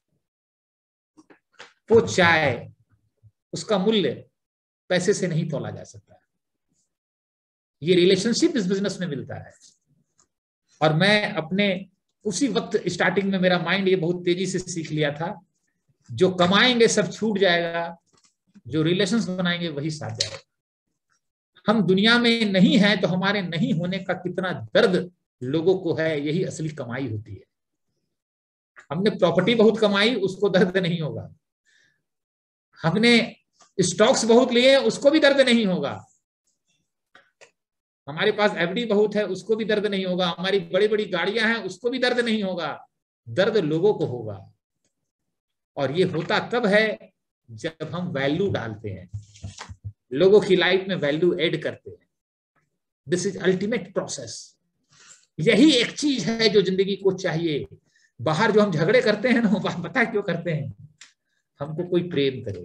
वो चाय, उसका मूल्य पैसे से नहीं तोला जा सकता। ये रिलेशनशिप इस बिजनेस में मिलता है। और मैं अपने उसी वक्त स्टार्टिंग में मेरा माइंड ये बहुत तेजी से सीख लिया था, जो कमाएंगे सब छूट जाएगा, जो रिलेशंस बनाएंगे वही साथ जाएगा। हम दुनिया में नहीं है तो हमारे नहीं होने का कितना दर्द लोगों को है, यही असली कमाई होती है। हमने प्रॉपर्टी बहुत कमाई, उसको दर्द नहीं होगा। हमने स्टॉक्स बहुत लिए, उसको भी दर्द नहीं होगा। हमारे पास एफडी बहुत है, उसको भी दर्द नहीं होगा। हमारी बड़ी बड़ी गाड़ियां हैं, उसको भी दर्द नहीं होगा। दर्द लोगों को होगा, और ये होता तब है जब हम वैल्यू डालते हैं, लोगों की लाइफ में वैल्यू ऐड करते हैं। This is ultimate process. यही एक चीज है जो जिंदगी को चाहिए। बाहर जो हम झगड़े करते हैं ना, वो पता है क्यों करते हैं? हमको कोई प्रेम करे,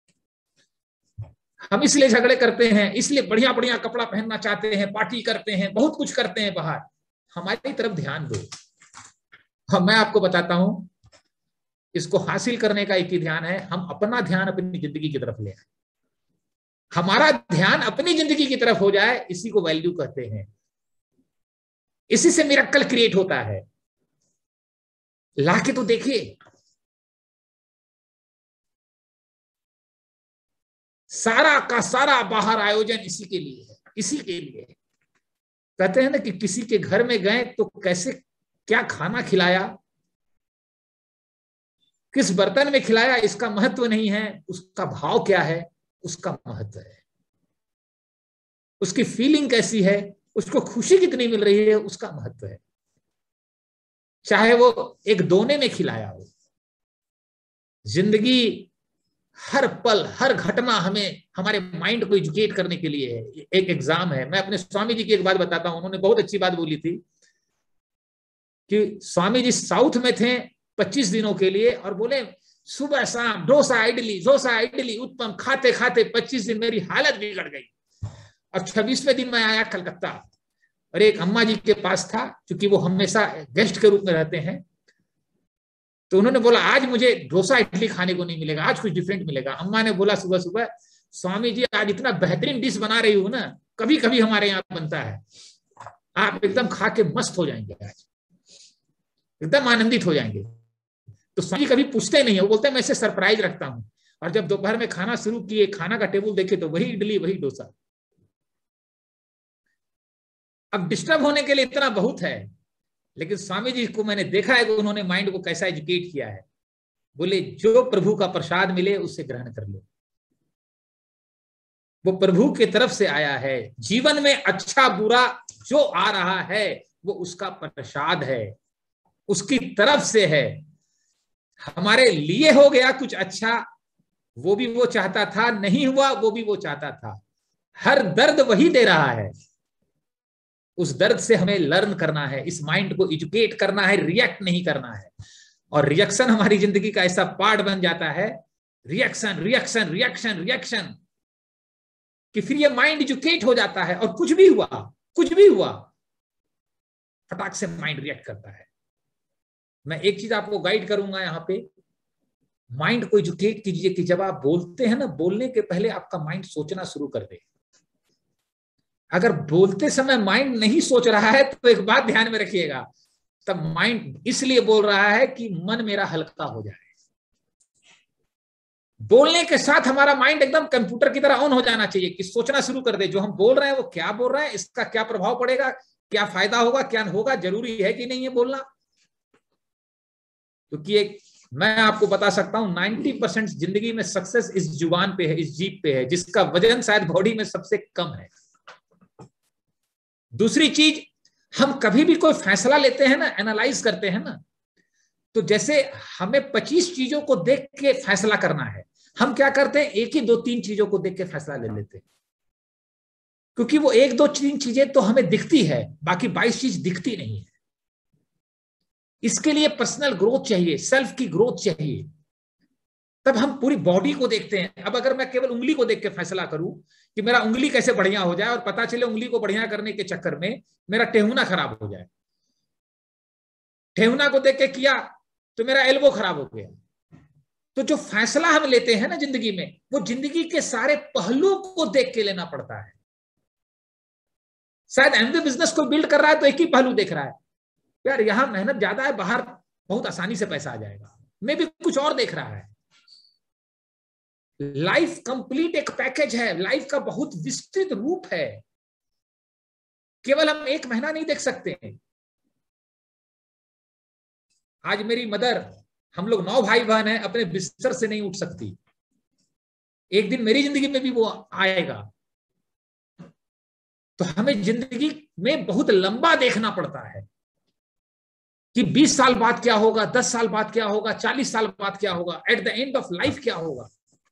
हम इसलिए झगड़े करते हैं, इसलिए बढ़िया बढ़िया कपड़ा पहनना चाहते हैं, पार्टी करते हैं, बहुत कुछ करते हैं बाहर। हमारी तरफ ध्यान दो। और मैं आपको बताता हूं, इसको हासिल करने का एक ही ध्यान है, हम अपना ध्यान अपनी जिंदगी की तरफ ले आए। हमारा ध्यान अपनी जिंदगी की तरफ हो जाए, इसी को वैल्यू कहते हैं। इसी से मिरेकल क्रिएट होता है। लाके तो देखिए, सारा का सारा बाहर आयोजन इसी के लिए है, इसी के लिए। कहते हैं ना कि किसी के घर में गए तो कैसे, क्या खाना खिलाया, किस बर्तन में खिलाया, इसका महत्व नहीं है, उसका भाव क्या है उसका महत्व है। उसकी फीलिंग कैसी है, उसको खुशी कितनी मिल रही है, उसका महत्व है। चाहे वो एक दोने में खिलाया हो। जिंदगी हर पल, हर घटना हमें, हमारे माइंड को एजुकेट करने के लिए है, एक एग्जाम है। मैं अपने स्वामी जी की एक बात बताता हूं, उन्होंने बहुत अच्छी बात बोली थी कि स्वामी जी साउथ में थे 25 दिनों के लिए, और बोले सुबह शाम डोसा इडली उत्पम खाते खाते 25 दिन मेरी हालत बिगड़ गई। और 26वें दिन मैं आया कलकत्ता, और एक अम्मा जी के पास था, क्योंकि वो हमेशा गेस्ट के रूप में रहते हैं। तो उन्होंने बोला आज मुझे डोसा इडली खाने को नहीं मिलेगा, आज कुछ डिफरेंट मिलेगा। अम्मा ने बोला सुबह सुबह, स्वामी जी आज इतना बेहतरीन डिश बना रही हूं ना, कभी कभी हमारे यहाँ बनता है, आप एकदम खा के मस्त हो जाएंगे, आज एकदम आनंदित हो जाएंगे। तो स्वामी कभी पूछते नहीं है, वो बोलते हैं मैं इसे सरप्राइज रखता हूं। और जब दोपहर में खाना शुरू किए, खाना का टेबल देखे तो वही इडली वही डोसा। अब डिस्टर्ब होने के लिए इतना बहुत है, लेकिन स्वामी जी को मैंने देखा है कि उन्होंने माइंड को कैसा एजुकेट किया है। बोले जो प्रभु का प्रसाद मिले उससे ग्रहण कर लो, वो प्रभु की तरफ से आया है। जीवन में अच्छा बुरा जो आ रहा है वो उसका प्रसाद है, उसकी तरफ से है। हमारे लिए हो गया कुछ अच्छा, वो भी वो चाहता था, नहीं हुआ वो भी वो चाहता था। हर दर्द वही दे रहा है, उस दर्द से हमें लर्न करना है, इस माइंड को एजुकेट करना है, रिएक्ट नहीं करना है। और रिएक्शन हमारी जिंदगी का ऐसा पार्ट बन जाता है, रिएक्शन रिएक्शन रिएक्शन रिएक्शन, कि फिर ये माइंड एजुकेट हो जाता है और कुछ भी हुआ फटाक से माइंड रिएक्ट करता है। मैं एक चीज आपको गाइड करूंगा यहाँ पे, माइंड को एजुकेट कीजिए कि जब आप बोलते हैं ना, बोलने के पहले आपका माइंड सोचना शुरू कर दे। अगर बोलते समय माइंड नहीं सोच रहा है तो एक बात ध्यान में रखिएगा, तब माइंड इसलिए बोल रहा है कि मन मेरा हल्का हो जाए। बोलने के साथ हमारा माइंड एकदम कंप्यूटर की तरह ऑन हो जाना चाहिए कि सोचना शुरू कर दे, जो हम बोल रहे हैं वो क्या बोल रहे हैं, इसका क्या प्रभाव पड़ेगा, क्या फायदा होगा क्या होगा, जरूरी है कि नहीं है बोलना। क्योंकि एक मैं आपको बता सकता हूं 90% जिंदगी में सक्सेस इस जुबान पे है, इस जीभ पे है, जिसका वजन शायद बॉडी में सबसे कम है। दूसरी चीज, हम कभी भी कोई फैसला लेते हैं ना, एनालाइज करते हैं ना, तो जैसे हमें 25 चीजों को देख के फैसला करना है, हम क्या करते हैं एक ही 2-3 चीजों को देख के फैसला ले लेते हैं, क्योंकि वो 1-2-3 चीजें तो हमें दिखती है, बाकी 22 चीज दिखती नहीं है। इसके लिए पर्सनल ग्रोथ चाहिए, सेल्फ की ग्रोथ चाहिए, तब हम पूरी बॉडी को देखते हैं। अब अगर मैं केवल उंगली को देख के फैसला करूं कि मेरा उंगली कैसे बढ़िया हो जाए, और पता चले उंगली को बढ़िया करने के चक्कर में मेरा टेहुना खराब हो जाए, टेहुना को देख के किया तो मेरा एल्बो खराब हो गया। तो जो फैसला हम लेते हैं ना जिंदगी में, वो जिंदगी के सारे पहलुओं को देख के लेना पड़ता है। शायद एमवे बिजनेस को बिल्ड कर रहा है तो एक ही पहलू देख रहा है, यार यहां मेहनत ज्यादा है, बाहर बहुत आसानी से पैसा आ जाएगा, मैं भी कुछ और देख रहा है। लाइफ कंप्लीट एक पैकेज है, लाइफ का बहुत विस्तृत रूप है, केवल हम एक महीना नहीं देख सकते हैं। आज मेरी मदर, हम लोग 9 भाई बहन हैं, अपने बिस्तर से नहीं उठ सकती, एक दिन मेरी जिंदगी में भी वो आएगा। तो हमें जिंदगी में बहुत लंबा देखना पड़ता है कि 20 साल बाद क्या होगा, 10 साल बाद क्या होगा, 40 साल बाद क्या होगा, at the end of life क्या होगा।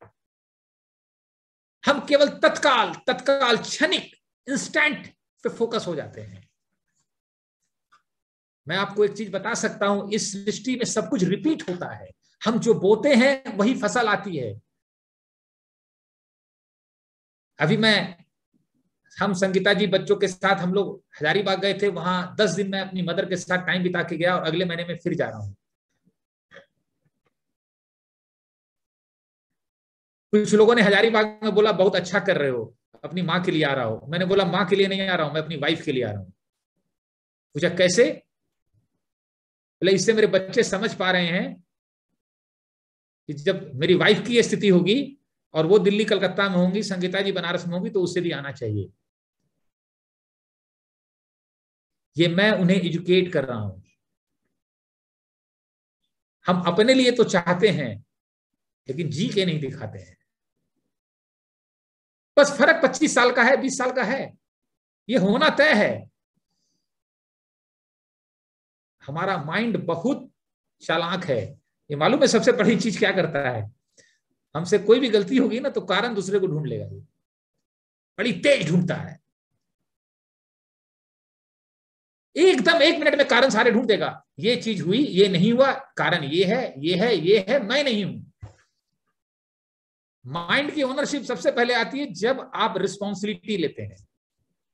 हम केवल तत्काल क्षणिक इंस्टेंट पे फोकस हो जाते हैं। मैं आपको एक चीज बता सकता हूं, इस सृष्टि में सब कुछ रिपीट होता है, हम जो बोते हैं वही फसल आती है। अभी हम संगीता जी बच्चों के साथ हम लोग हजारीबाग गए थे, वहां 10 दिन मैं अपनी मदर के साथ टाइम बिता के गया, और अगले महीने में फिर जा रहा हूं। कुछ लोगों ने हजारीबाग में बोला बहुत अच्छा कर रहे हो, अपनी माँ के लिए आ रहा हो। मैंने बोला माँ के लिए नहीं आ रहा हूं, मैं अपनी वाइफ के लिए आ रहा हूं। पूछा कैसे? बोले इससे मेरे बच्चे समझ पा रहे हैं कि जब मेरी वाइफ की ये स्थिति होगी और वो दिल्ली कलकत्ता में होंगी, संगीता जी बनारस में होंगी, तो उससे भी आना चाहिए। ये मैं उन्हें एजुकेट कर रहा हूं। हम अपने लिए तो चाहते हैं लेकिन जी के नहीं दिखाते हैं। बस फर्क 25 साल का है, 20 साल का है, ये होना तय है। हमारा माइंड बहुत चालाक है। ये मालूम है सबसे बड़ी चीज क्या करता है? हमसे कोई भी गलती होगी ना तो कारण दूसरे को ढूंढ लेगा, ये बड़ी तेज ढूंढता है, एकदम 1 मिनट में कारण सारे ढूंढ देगा। ये चीज हुई, ये नहीं हुआ, कारण ये है, ये है, ये है, मैं नहीं हूं। माइंड की ओनरशिप सबसे पहले आती है जब आप रिस्पॉन्सिबिलिटी लेते हैं।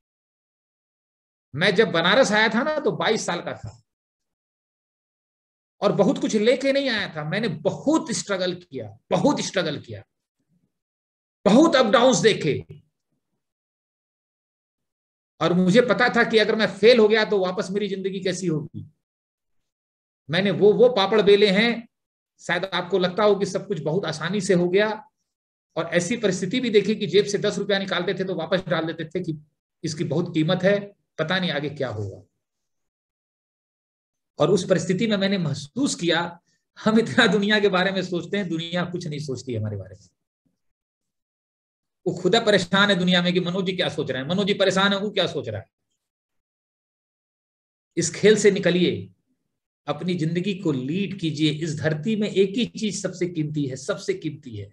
मैं जब बनारस आया था ना तो 22 साल का था, और बहुत कुछ लेके नहीं आया था। मैंने बहुत स्ट्रगल किया, बहुत अप डाउन्स देखे, और मुझे पता था कि अगर मैं फेल हो गया तो वापस मेरी जिंदगी कैसी होगी। मैंने वो पापड़ बेले हैं, शायद आपको लगता हो कि सब कुछ बहुत आसानी से हो गया, और ऐसी परिस्थिति भी देखी कि जेब से 10 रुपया निकालते थे तो वापस डाल देते थे कि इसकी बहुत कीमत है, पता नहीं आगे क्या होगा। और उस परिस्थिति में मैंने महसूस किया, हम इतना दुनिया के बारे में सोचते हैं, दुनिया कुछ नहीं सोचती हमारे बारे में। वो खुदा परेशान है दुनिया में कि मनोज जी क्या सोच रहे हैं, मनोज जी परेशान है, वो क्या सोच रहा है। इस खेल से निकलिए, अपनी जिंदगी को लीड कीजिए। इस धरती में एक ही चीज सबसे कीमती है, सबसे कीमती है,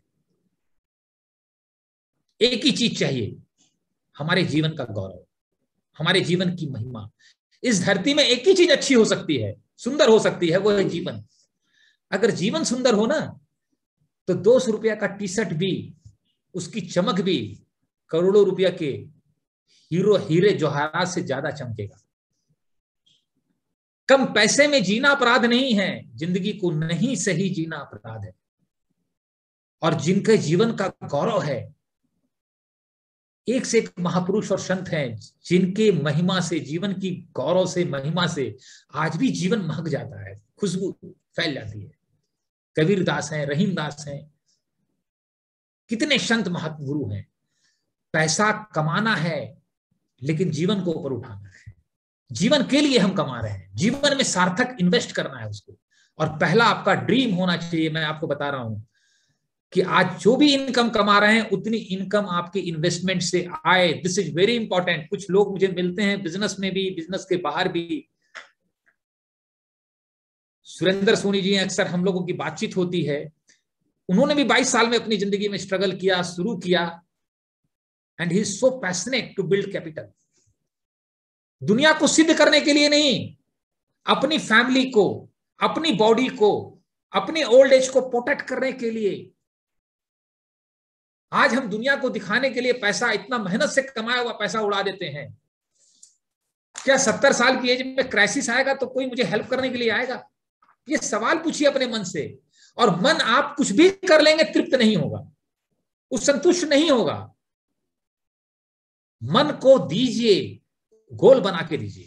एक ही चीज चाहिए, हमारे जीवन का गौरव, हमारे जीवन की महिमा। इस धरती में एक ही चीज अच्छी हो सकती है, सुंदर हो सकती है, वो है जीवन। अगर जीवन सुंदर हो ना, तो 200 रुपया का टी शर्ट भी, उसकी चमक भी करोड़ों रुपया के हीरे जवाहरात से ज्यादा चमकेगा। कम पैसे में जीना अपराध नहीं है, जिंदगी को नहीं सही जीना अपराध है। और जिनके जीवन का गौरव है, एक से एक महापुरुष और संत हैं जिनके महिमा से, जीवन की गौरव से, महिमा से आज भी जीवन महक जाता है, खुशबू फैल जाती है। कबीर दास हैं, रहीम दास हैं, कितने संत महागुरु हैं। पैसा कमाना है, लेकिन जीवन को ऊपर उठाना है। जीवन के लिए हम कमा रहे हैं, जीवन में सार्थक इन्वेस्ट करना है उसको। और पहला आपका ड्रीम होना चाहिए। मैं आपको बता रहा हूं कि आज जो भी इनकम कमा रहे हैं, उतनी इनकम आपके इन्वेस्टमेंट से आए। This is very important. कुछ लोग मुझे मिलते हैं बिजनेस में भी, बिजनेस के बाहर भी। सुरेंद्र सोनी जी, अक्सर हम लोगों की बातचीत होती है। उन्होंने भी 22 साल में अपनी जिंदगी में स्ट्रगल किया, शुरू किया, and he is so passionate to build capital. दुनिया को सिद्ध करने के लिए नहीं, अपनी फैमिली को, अपनी बॉडी को, अपनी ओल्ड एज को प्रोटेक्ट करने के लिए। आज हम दुनिया को दिखाने के लिए पैसा, इतना मेहनत से कमाया हुआ पैसा उड़ा देते हैं। क्या 70 साल की एज में क्राइसिस आएगा तो कोई मुझे हेल्प करने के लिए आएगा? ये सवाल पूछिए अपने मन से। और मन, आप कुछ भी कर लेंगे, तृप्त नहीं होगा, उस संतुष्ट नहीं होगा। मन को दीजिए, गोल बना के दीजिए,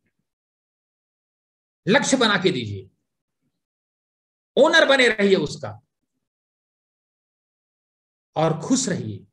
लक्ष्य बना के दीजिए, ओनर बने रहिए उसका, और खुश रहिए।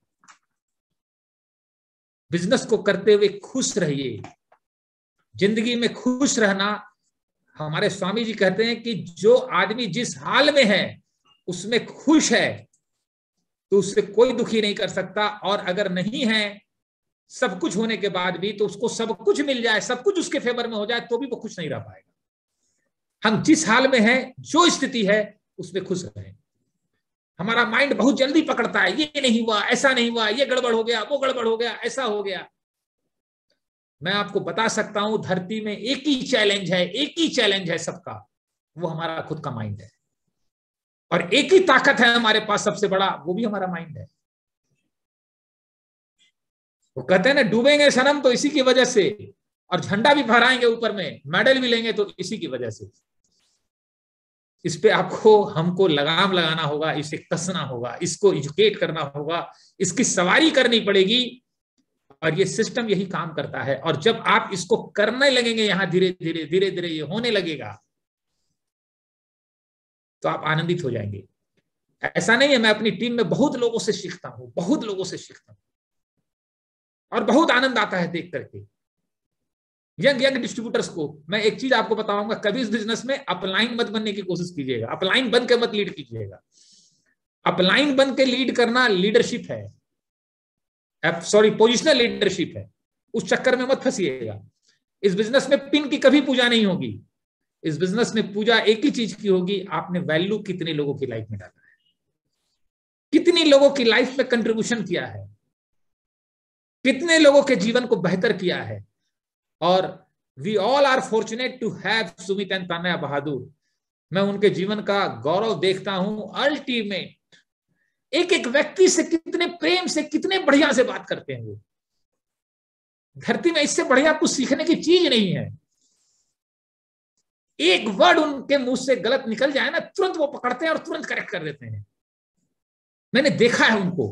बिजनेस को करते हुए खुश रहिए। जिंदगी में खुश रहना, हमारे स्वामी जी कहते हैं कि जो आदमी जिस हाल में है उसमें खुश है, तो उससे कोई दुखी नहीं कर सकता। और अगर नहीं है, सब कुछ होने के बाद भी, तो उसको सब कुछ मिल जाए, सब कुछ उसके फेवर में हो जाए, तो भी वो खुश नहीं रह पाएगा। हम जिस हाल में हैं, जो स्थिति है, उसमें खुश रहें। हमारा माइंड बहुत जल्दी पकड़ता है, ये नहीं हुआ, ऐसा नहीं हुआ, ये गड़बड़ हो गया, वो गड़बड़ हो गया, ऐसा हो गया। मैं आपको बता सकता हूं, धरती में एक ही चैलेंज है सबका, वो हमारा खुद का माइंड है। और एक ही ताकत है हमारे पास सबसे बड़ा, वो भी हमारा माइंड है। वो कहते हैं ना, डूबेंगे सनम तो इसी की वजह से, और झंडा भी फहराएंगे ऊपर में, मेडल भी लेंगे तो इसी की वजह से। इस पे आपको, हमको लगाम लगाना होगा, इसे कसना होगा, इसको एजुकेट करना होगा, इसकी सवारी करनी पड़ेगी। और ये सिस्टम यही काम करता है। और जब आप इसको करने लगेंगे, यहां धीरे धीरे ये होने लगेगा, तो आप आनंदित हो जाएंगे। ऐसा नहीं है, मैं अपनी टीम में बहुत लोगों से सीखता हूं, और बहुत आनंद आता है देख करके यंग डिस्ट्रीब्यूटर्स को। मैं एक चीज आपको बताऊंगा, कभी इस बिजनेस में अपलाइन मत बनने की कोशिश कीजिएगा, अपलाइन बन के मत लीड कीजिएगा। अपलाइन बन के लीड करना लीडरशिप है, पोजिशनल लीडरशिप है। उस चक्कर में मत फंसिएगा। इस बिजनेस में पिन की कभी पूजा नहीं होगी। इस बिजनेस में पूजा एक ही चीज की होगी, आपने वैल्यू कितने लोगों की लाइफ में डाला है, कितनी लोगों की लाइफ में कंट्रीब्यूशन किया है, कितने लोगों के जीवन को बेहतर किया है। और we all are fortunate to have Sumit and Tanya Bahadur. मैं उनके जीवन का गौरव देखता हूं। अल्टीमेट, एक एक व्यक्ति से कितने प्रेम से, कितने बढ़िया से बात करते हैं वो। धरती में इससे बढ़िया कुछ सीखने की चीज नहीं है। एक वर्ड उनके मुंह से गलत निकल जाए ना, तुरंत वो पकड़ते हैं और तुरंत करेक्ट कर देते हैं। मैंने देखा है उनको।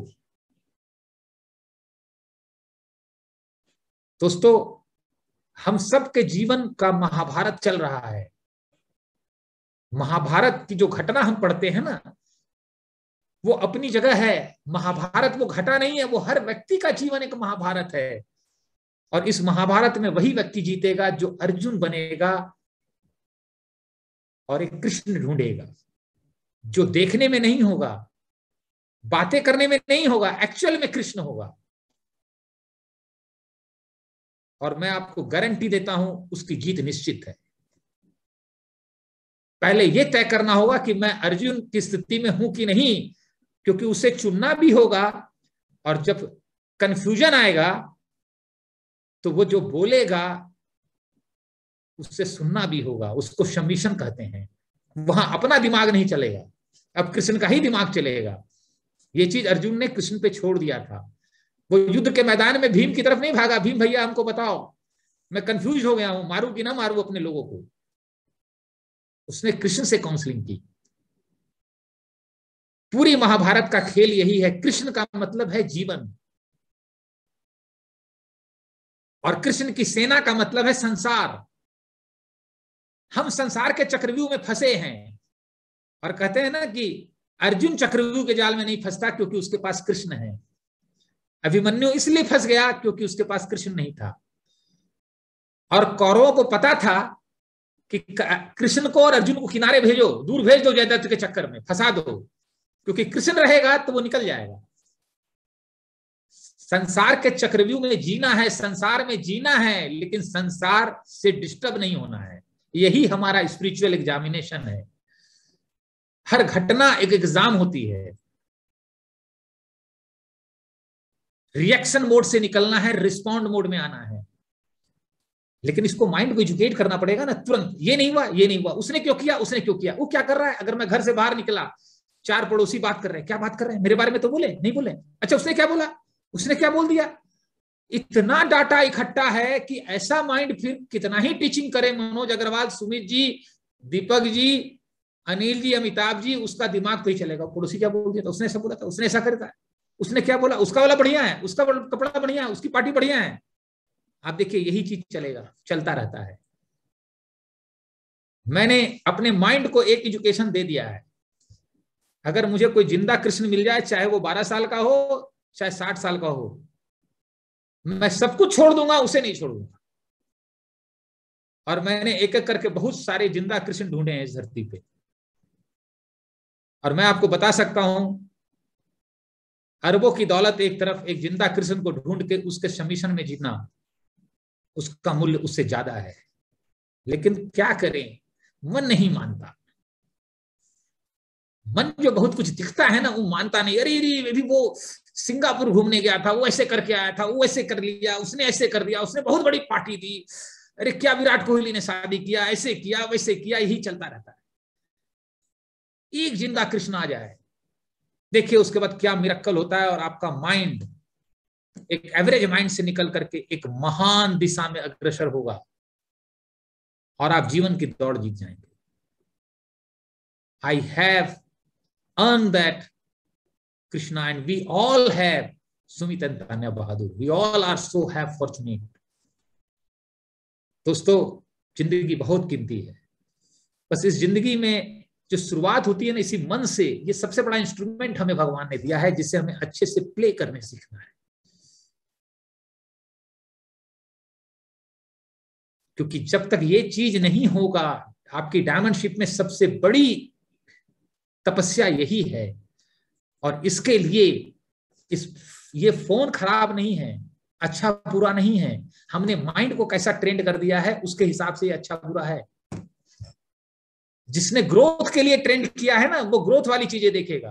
दोस्तों, हम सबके जीवन का महाभारत चल रहा है। महाभारत की जो घटना हम पढ़ते हैं ना, वो अपनी जगह है। महाभारत वो घटा नहीं है, वो हर व्यक्ति का जीवन एक महाभारत है। और इस महाभारत में वही व्यक्ति जीतेगा जो अर्जुन बनेगा और एक कृष्ण ढूंढेगा, जो देखने में नहीं होगा, बातें करने में नहीं होगा, एक्चुअल में कृष्ण होगा। और मैं आपको गारंटी देता हूं, उसकी जीत निश्चित है। पहले यह तय करना होगा कि मैं अर्जुन की स्थिति में हूं कि नहीं, क्योंकि उसे चुनना भी होगा। और जब कंफ्यूजन आएगा तो वो जो बोलेगा उससे सुनना भी होगा। उसको सबमिशन कहते हैं। वहां अपना दिमाग नहीं चलेगा, अब कृष्ण का ही दिमाग चलेगा। ये चीज अर्जुन ने कृष्ण पे छोड़ दिया था। वो युद्ध के मैदान में भीम की तरफ नहीं भागा, भीम भैया हमको बताओ, मैं कंफ्यूज हो गया हूं, मारू कि ना मारू अपने लोगों को। उसने कृष्ण से काउंसलिंग की। पूरी महाभारत का खेल यही है। कृष्ण का मतलब है जीवन, और कृष्ण की सेना का मतलब है संसार। हम संसार के चक्रव्यूह में फंसे हैं, और कहते हैं ना कि अर्जुन चक्रव्यूह के जाल में नहीं फंसता क्योंकि उसके पास कृष्ण है। अभिमन्यु इसलिए फंस गया क्योंकि उसके पास कृष्ण नहीं था। और कौरवों को पता था कि कृष्ण को और अर्जुन को किनारे भेजो, दूर भेज दो, जयद्रथ के चक्कर में फंसा दो, क्योंकि कृष्ण रहेगा तो वो निकल जाएगा। संसार के चक्रव्यूह में जीना है, संसार में जीना है, लेकिन संसार से डिस्टर्ब नहीं होना है। यही हमारा स्पिरिचुअल एग्जामिनेशन है। हर घटना एक एग्जाम होती है। रिएक्शन मोड से निकलना है, रिस्पॉन्ड मोड में आना है। लेकिन इसको माइंड को एजुकेट करना पड़ेगा ना तुरंत। ये नहीं हुआ, ये नहीं हुआ, उसने क्यों किया, उसने क्यों किया, वो क्या कर रहा है। अगर मैं घर से बाहर निकला, चार पड़ोसी बात कर रहे हैं, क्या बात कर रहे हैं, मेरे बारे में तो बोले नहीं बोले, अच्छा उसने क्या बोला, उसने क्या बोल दिया। इतना डाटा इकट्ठा है कि ऐसा माइंड फिर कितना ही टीचिंग करे मनोज अग्रवाल, सुमित जी, दीपक जी, अनिल जी, अमिताभ जी, उसका दिमाग तो ही चलेगा। पड़ोसी क्या बोल दिया था, उसने ऐसा बोला था, उसने ऐसा करता है, उसने क्या बोला, उसका वाला बढ़िया है, उसका कपड़ा बढ़िया है, उसकी पार्टी बढ़िया है। आप देखिए यही चीज चलेगा, चलता रहता है। मैंने अपने माइंड को एक एजुकेशन दे दिया है। अगर मुझे कोई जिंदा कृष्ण मिल जाए, चाहे वो 12 साल का हो, चाहे 60 साल का हो, मैं सब कुछ छोड़ दूंगा, उसे नहीं छोड़ूंगा। और मैंने एक एक करके बहुत सारे जिंदा कृष्ण ढूंढे हैं इस धरती पे। और मैं आपको बता सकता हूं, अरबों की दौलत एक तरफ, एक जिंदा कृष्ण को ढूंढ के उसके सबमिशन में जीतना, उसका मूल्य उससे ज्यादा है। लेकिन क्या करें, मन नहीं मानता। मन जो बहुत कुछ दिखता है ना, वो मानता नहीं। अरे भी वो सिंगापुर घूमने गया था, वो ऐसे करके आया था, वो ऐसे कर लिया, उसने ऐसे कर दिया, उसने बहुत बड़ी पार्टी दी, अरे क्या विराट कोहली ने शादी किया, ऐसे किया वैसे किया, यही चलता रहता है। एक जिंदा कृष्ण आ जाए, देखिए उसके बाद क्या मिरेकल होता है। और आपका माइंड एक एवरेज माइंड से निकल करके एक महान दिशा में अग्रसर होगा, और आप जीवन की दौड़ जीत जाएंगे। I have earned that, Krishna, and we all have, Sumit and Tanya Bahadur, we all are so have fortunate. दोस्तों, जिंदगी बहुत कीमती है। बस इस जिंदगी में जो शुरुआत होती है ना, इसी मन से, ये सबसे बड़ा इंस्ट्रूमेंट हमें भगवान ने दिया है, जिससे हमें अच्छे से प्ले करने सीखना है। क्योंकि जब तक ये चीज नहीं होगा, आपकी डायमंडशिप में सबसे बड़ी तपस्या यही है। और इसके लिए ये फोन खराब नहीं है, अच्छा बुरा नहीं है, हमने माइंड को कैसा ट्रेंड कर दिया है, उसके हिसाब से ये अच्छा बुरा है। जिसने ग्रोथ के लिए ट्रेंड किया है ना, वो ग्रोथ वाली चीजें देखेगा,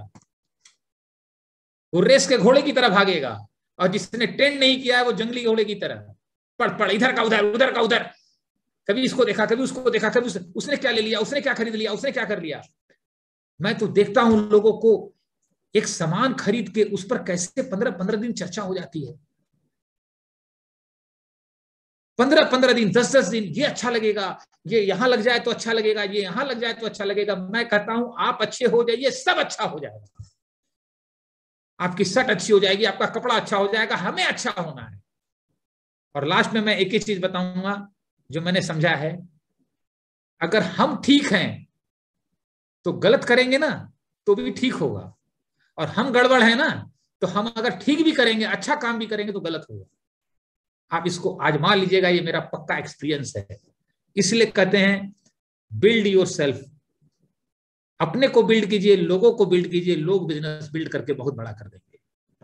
वो रेस के घोड़े की तरह भागेगा। और जिसने ट्रेंड नहीं किया है, वो जंगली घोड़े की तरह पड़ इधर का उधर, उधर का उधर, कभी इसको देखा, कभी उसको देखा, कभी उसने क्या ले लिया, उसने क्या खरीद लिया, उसने क्या कर लिया। मैं तो देखता हूं लोगों को, एक सामान खरीद के उस पर कैसे 15-15 दिन चर्चा हो जाती है। 15-15 दिन, 10-10 दिन, ये अच्छा लगेगा, ये यहाँ लग जाए तो अच्छा लगेगा, ये यहाँ लग जाए तो अच्छा लगेगा। मैं कहता हूं आप अच्छे हो जाइए, सब अच्छा हो जाएगा। आपकी शर्ट अच्छी हो जाएगी, आपका कपड़ा अच्छा हो जाएगा, हमें अच्छा होना है। और लास्ट में मैं एक ही चीज बताऊंगा जो मैंने समझा है, अगर हम ठीक हैं तो गलत करेंगे ना तो भी ठीक होगा, और हम गड़बड़ है ना तो हम अगर ठीक भी करेंगे, अच्छा काम भी करेंगे तो गलत होगा। आप इसको आजमा लीजिएगा, ये मेरा पक्का एक्सपीरियंस है। इसलिए कहते हैं बिल्ड योर सेल्फ, अपने को बिल्ड कीजिए, लोगों को बिल्ड कीजिए, लोग बिजनेस बिल्ड करके बहुत बड़ा कर देंगे।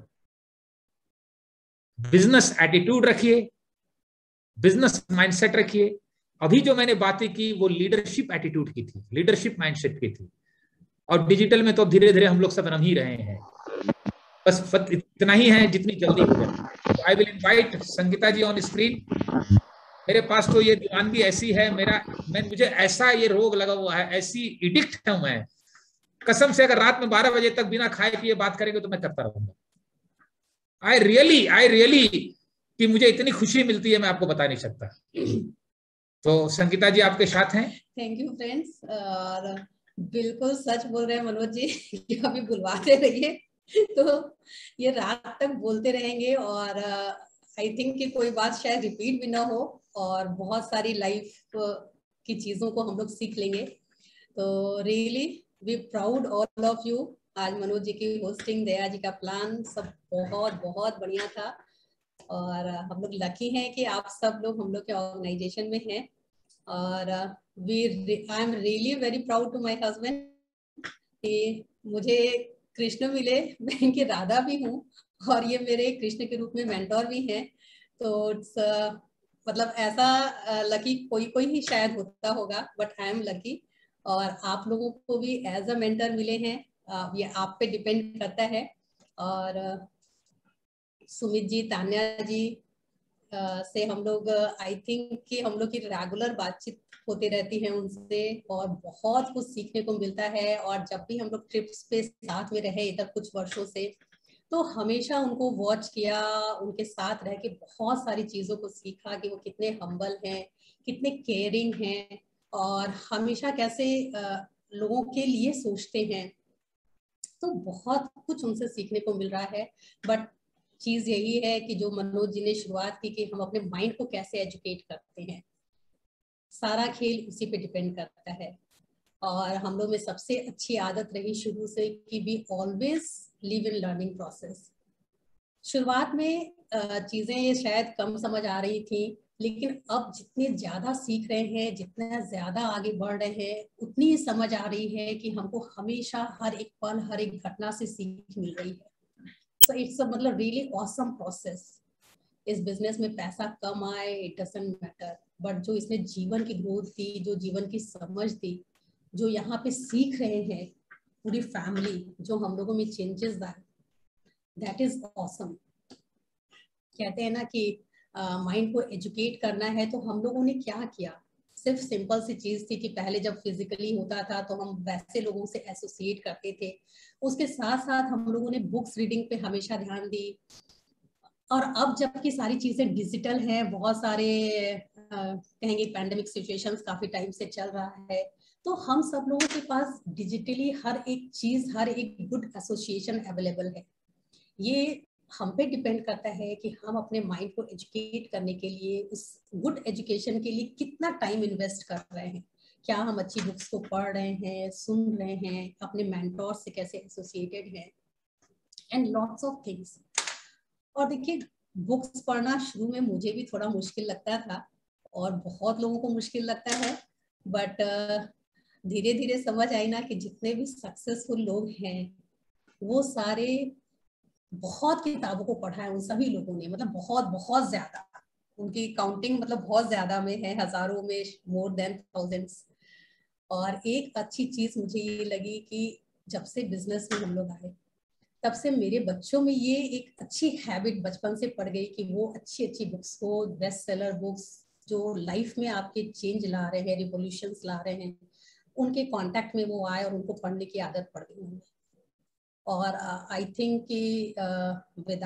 बिजनेस एटीट्यूड रखिए, बिजनेस माइंडसेट रखिए। अभी जो मैंने बातें की वो लीडरशिप एटीट्यूड की थी, लीडरशिप माइंडसेट की थी। और डिजिटल में तो धीरे धीरे हम लोग सब रम ही रहे हैं, बस इतना ही है जितनी जल्दी हो जाए। I will invite Sangeeta ji on screen. मेरे पास तो ये दीवानगी ऐसी है, मुझे ऐसा ये रोग लगा हुआ है, ऐसी एडिक्ट हूं मैं, कसम से अगर रात में 12 बजे तक बिना खाए पिए बात करेंगे तो मैं करता रहूंगा। आई रियली कि मुझे इतनी खुशी मिलती है, मैं आपको बता नहीं सकता। तो संगीता जी आपके साथ हैं। Thank you friends. और बिल्कुल सच बोल रहे हैं मनोज जी कि अभी बुलवाते रहिए तो ये रात तक बोलते रहेंगे, और आई थिंक कि कोई बात शायद रिपीट भी ना हो, और बहुत सारी लाइफ की चीजों को हम लोग सीख लेंगे। तो really we proud all of you. आज मनोज जी की होस्टिंग, दया जी का प्लान सब बहुत बहुत बढ़िया था, और हम लोग लकी हैं कि आप सब लोग हम लोग के ऑर्गेनाइजेशन में हैं। और I am really very proud to my husband कि मुझे कृष्ण मिले, मैं इनकी राधा भी हूँ, और ये मेरे कृष्ण के रूप में मेंटोर भी हैं। तो मतलब ऐसा लकी कोई ही शायद होता होगा, बट आई एम लकी। और आप लोगों को भी एज अ मेंटर मिले हैं, ये आप पे डिपेंड करता है। और सुमित जी, तान्या जी से हम लोग आई थिंक कि हम लोग की रेगुलर बातचीत होती रहती है उनसे, और बहुत कुछ सीखने को मिलता है। और जब भी हम लोग ट्रिप्स पे साथ में रहे इधर कुछ वर्षों से, तो हमेशा उनको वॉच किया, उनके साथ रह के बहुत सारी चीजों को सीखा कि वो कितने हम्बल हैं, कितने केयरिंग हैं, और हमेशा कैसे लोगों के लिए सोचते हैं। तो बहुत कुछ उनसे सीखने को मिल रहा है। बट चीज यही है कि जो मनोज जी ने शुरुआत की कि हम अपने माइंड को कैसे एजुकेट करते हैं, सारा खेल उसी पे डिपेंड करता है। और हम लोग में सबसे अच्छी आदत रही शुरू से कि we always live in learning process. शुरुआत में चीजें ये शायद कम समझ आ रही थी, लेकिन अब जितने ज्यादा सीख रहे हैं, जितना ज्यादा आगे बढ़ रहे हैं, उतनी समझ आ रही है कि हमको हमेशा हर एक पल, हर एक घटना से सीख मिल रही है। So it's a मतलब really awesome process। इस बिजनेस में पैसा कम आए इट डजंट मैटर, बट जो इसमें जीवन की ग्रोथ थी, जो जीवन की समझ थी, जो यहाँ पे सीख रहे हैं पूरी फैमिली, जो हम लोगों में चेंजेस दैट इज ऑसम। कहते हैं ना कि माइंड को एजुकेट करना है, तो हम लोगों ने क्या किया, सिर्फ सिंपल सी चीज थी कि पहले जब फिजिकली होता था तो हम वैसे लोगों से एसोसिएट करते थे। उसके साथ साथ हम लोगों ने बुक्स रीडिंग पे हमेशा ध्यान दी। और अब जबकि सारी चीजें डिजिटल हैं, बहुत सारे कहेंगे पैंडेमिक सिचुएशंस काफी टाइम से चल रहा है, तो हम सब लोगों के पास डिजिटली हर एक चीज, हर एक गुड एसोसिएशन अवेलेबल है। ये हम पे डिपेंड करता है कि हम अपने माइंड को एजुकेट करने के लिए, उस गुड एजुकेशन के लिए कितना टाइम इन्वेस्ट कर रहे हैं। क्या हम अच्छी बुक्स को पढ़ रहे हैं, सुन रहे हैं, अपने मेंटोर से कैसे एसोसिएटेड हैं, एंड लॉट्स ऑफ थिंग्स। और देखिए, बुक्स पढ़ना शुरू में मुझे भी थोड़ा मुश्किल लगता था, और बहुत लोगों को मुश्किल लगता है, बट धीरे धीरे समझ आई ना कि जितने भी सक्सेसफुल लोग हैं वो सारे बहुत किताबों को पढ़ा है उन सभी लोगों ने, मतलब बहुत बहुत ज्यादा, उनकी काउंटिंग मतलब बहुत ज्यादा में है, हजारों में, मोर देन थाउजेंड्स। और एक अच्छी चीज मुझे ये लगी कि जब से बिजनेस में हम लोग आए, तब से मेरे बच्चों में ये एक अच्छी हैबिट बचपन से पड़ गई कि वो अच्छी अच्छी बुक्स को, बेस्ट सेलर बुक्स जो लाइफ में आपके चेंज ला रहे हैं, रिवोल्यूशंस ला रहे हैं, उनके कांटेक्ट में वो आए और उनको पढ़ने की आदत पड़ गई उनमें। और आई थिंक कि वेदांत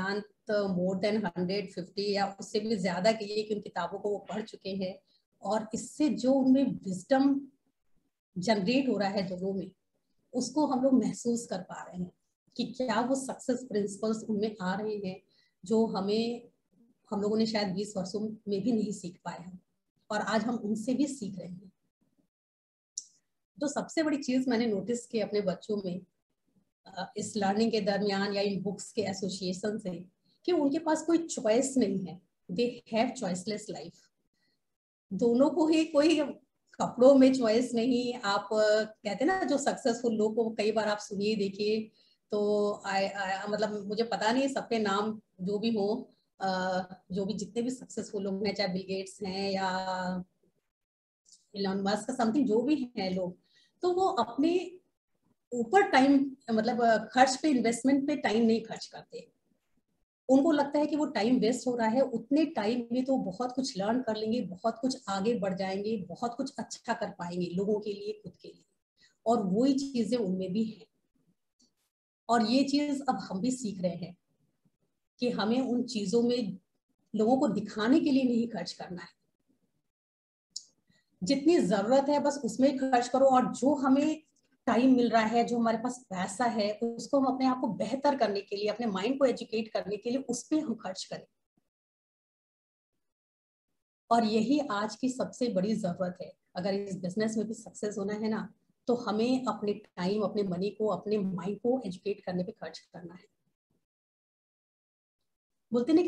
मोर देन 150 या उससे भी ज्यादा कहिए कि उन किताबों को वो पढ़ चुके हैं, और इससे जो उनमें विजडम जनरेट हो रहा है दोनों में, उसको हम लोग महसूस कर पा रहे हैं कि क्या वो सक्सेस प्रिंसिपल्स उनमें आ रहे हैं जो हम लोगों ने शायद 20 वर्षों में भी नहीं सीख पाए हैं, और आज हम उनसे भी सीख रहे हैं। तो सबसे बड़ी चीज मैंने नोटिस की अपने बच्चों में इस लर्निंग के दरमियान या इन बुक्स के एसोसिएशन से, कि उनके पास कोई चॉइस नहीं है, दे हैव चॉइसलेस लाइफ। दोनों को ही, कोई कपड़ों में चॉइस नहीं। आप कहते ना जो सक्सेसफुल लोग को कई बार आप सुनिए देखिए, तो मतलब मुझे पता नहीं सबके नाम जो भी हो, जो भी जितने भी सक्सेसफुल लोग हैं, चाहे बिल गेट्स हैं या इलॉन मस्क, समथिंग जो भी हैं लोग, तो वो अपने ऊपर टाइम, मतलब खर्च पे, इन्वेस्टमेंट पे टाइम नहीं खर्च करते। उनको लगता है कि वो टाइम वेस्ट हो रहा है, उतने टाइम में तो बहुत कुछ लर्न कर लेंगे, बहुत कुछ आगे बढ़ जाएंगे, बहुत कुछ अच्छा कर पाएंगे लोगों के लिए, खुद के लिए, और वही चीजें उनमें भी हैं। और ये चीज अब हम भी सीख रहे हैं कि हमें उन चीजों में लोगों को दिखाने के लिए नहीं खर्च करना है, जितनी जरूरत है बस उसमें ही खर्च करो, और जो हमें टाइम मिल रहा है, जो हमारे पास पैसा है, उसको हम अपने आप को बेहतर करने के लिए, अपने माइंड को एजुकेट करने के लिए उस पर हम खर्च करें। और यही आज की सबसे बड़ी जरूरत है। अगर इस बिजनेस में भी सक्सेस होना है ना, तो हमें अपने टाइम, अपने मनी को, अपने माइंड को एजुकेट करने पे खर्च करना है। बोलते ना कि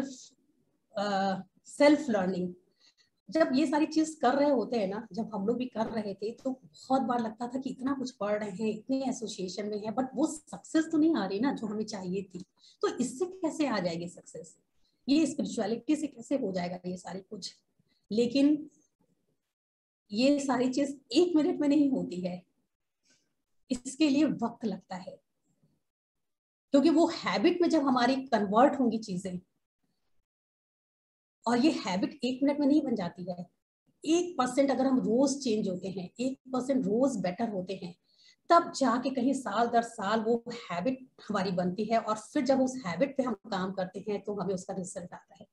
सेल्फ लर्निंग, जब ये सारी चीज कर रहे होते हैं ना, जब हम लोग भी कर रहे थे, तो बहुत बार लगता था कि इतना कुछ पढ़ रहे हैं, इतने एसोसिएशन में है, बट वो सक्सेस तो नहीं आ रही ना जो हमें चाहिए थी। तो इससे कैसे आ जाएगी सक्सेस, ये स्पिरिचुअलिटी से कैसे हो जाएगा ये सारी कुछ। लेकिन ये सारी चीज 1 मिनट में नहीं होती है, इसके लिए वक्त लगता है, क्योंकि वो हैबिट में जब हमारी कन्वर्ट होंगी चीजें, और ये हैबिट 1 मिनट में नहीं बन जाती है। 1% अगर हम रोज चेंज होते हैं, 1% रोज बेटर होते हैं, तब जाके कहीं साल दर साल वो हैबिट हमारी बनती है, और फिर जब उस हैबिट पे हम काम करते हैं तो हमें उसका रिजल्ट आता है।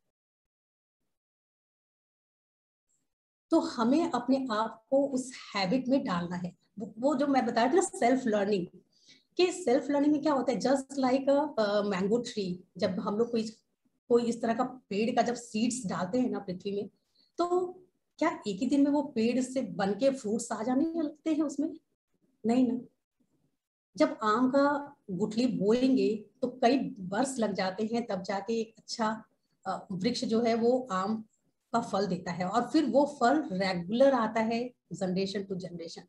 तो हमें अपने आप को उस हैबिट में डालना है। वो जो मैं बता रही थी ना, सेल्फ लर्निंग, कि सेल्फ लर्निंग में क्या होता है, जस्ट लाइक मैंगो ट्री, जब हम लोग कोई इस तरह का पेड़ का जब सीड्स डालते हैं ना पृथ्वी में, तो क्या एक ही दिन में वो पेड़ से बन के फ्रूट्स आ जाने लगते हैं उसमें? नहीं ना। जब आम का गुठली बोएंगे तो कई वर्ष लग जाते हैं, तब जाके एक अच्छा वृक्ष जो है वो आम का फल देता है, और फिर वो फल रेगुलर आता है, जनरेशन टू जनरेशन।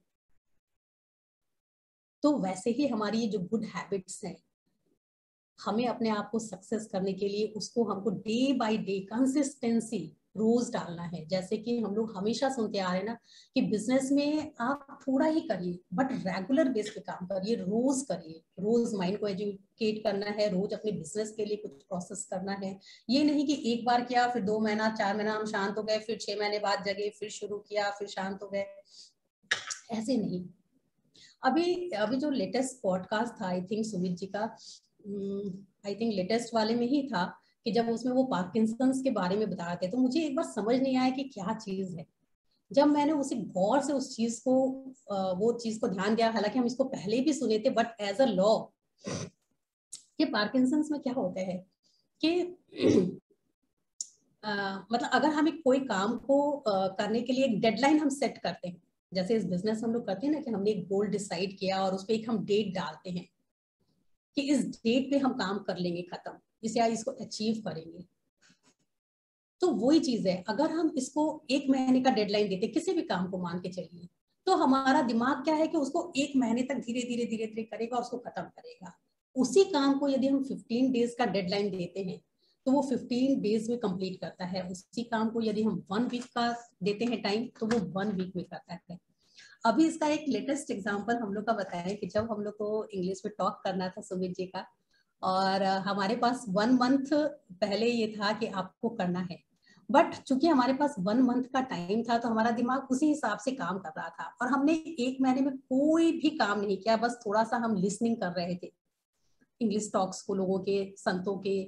तो वैसे ही हमारी ये जो गुड हैबिट्स हैं, हमें अपने आप को सक्सेस करने के लिए उसको हमको डे बाय डे कंसिस्टेंसी रोज डालना है। जैसे कि हम लोग हमेशा सुनते आ रहे हैं ना कि बिजनेस में आप थोड़ा ही करिए, बट रेगुलर बेस पे काम करिए, रोज करिए, रोज माइंड को एजुकेट करना है, रोज अपने बिजनेस के लिए कुछ प्रोसेस करना है। ये नहीं कि एक बार किया, फिर 2 महीना 4 महीना हम शांत हो गए, फिर 6 महीने बाद जगे, फिर शुरू किया, फिर शांत हो गए, ऐसे नहीं। अभी जो लेटेस्ट पॉडकास्ट था, आई थिंक सुमित जी का, आई थिंक लेटेस्ट वाले में ही था, कि जब उसमें वो पार्किंसंस के बारे में बता रहे थे, तो मुझे एक बार समझ नहीं आया कि क्या चीज है। जब मैंने उसे गौर से उस चीज को, वो चीज को ध्यान दिया, हालांकि हम इसको पहले भी सुने थे, बट एज अ लॉ, कि पार्किंसंस में क्या होता है कि मतलब अगर हमें कोई काम को करने के लिए एक डेडलाइन हम सेट करते हैं, जैसे इस बिजनेस हम लोग करते हैं ना, कि हमने एक गोल डिसाइड किया और उस पर एक हम डेट डालते हैं कि इस डेट पे हम काम कर लेंगे खत्म, इसे या इसको अचीव करेंगे। तो वही चीज है, अगर हम इसको 1 महीने का डेडलाइन देते किसी भी काम को, मान के चलिए, तो हमारा दिमाग क्या है कि उसको 1 महीने तक धीरे धीरे धीरे धीरे करेगा और उसको खत्म करेगा। उसी काम को यदि हम 15 डेज का डेडलाइन देते हैं, तो वो 15 डेज में कंप्लीट करता है। उसी काम को यदि हम 1 वीक का देते हैं टाइम, तो वो 1 वीक में करता है। अभी इसका एक लेटेस्ट एग्जांपल हम लोग का बताएं, कि जब हम लोग को इंग्लिश में टॉक करना था सुमित जी का, और हमारे पास 1 मंथ पहले ये था कि आपको करना है, बट चूंकि हमारे पास 1 मंथ का टाइम था, तो हमारा दिमाग उसी हिसाब से काम कर रहा था, और हमने 1 महीने में कोई भी काम नहीं किया, बस थोड़ा सा हम लिसनिंग कर रहे थे इंग्लिश टॉक्स को, लोगों के, संतों के,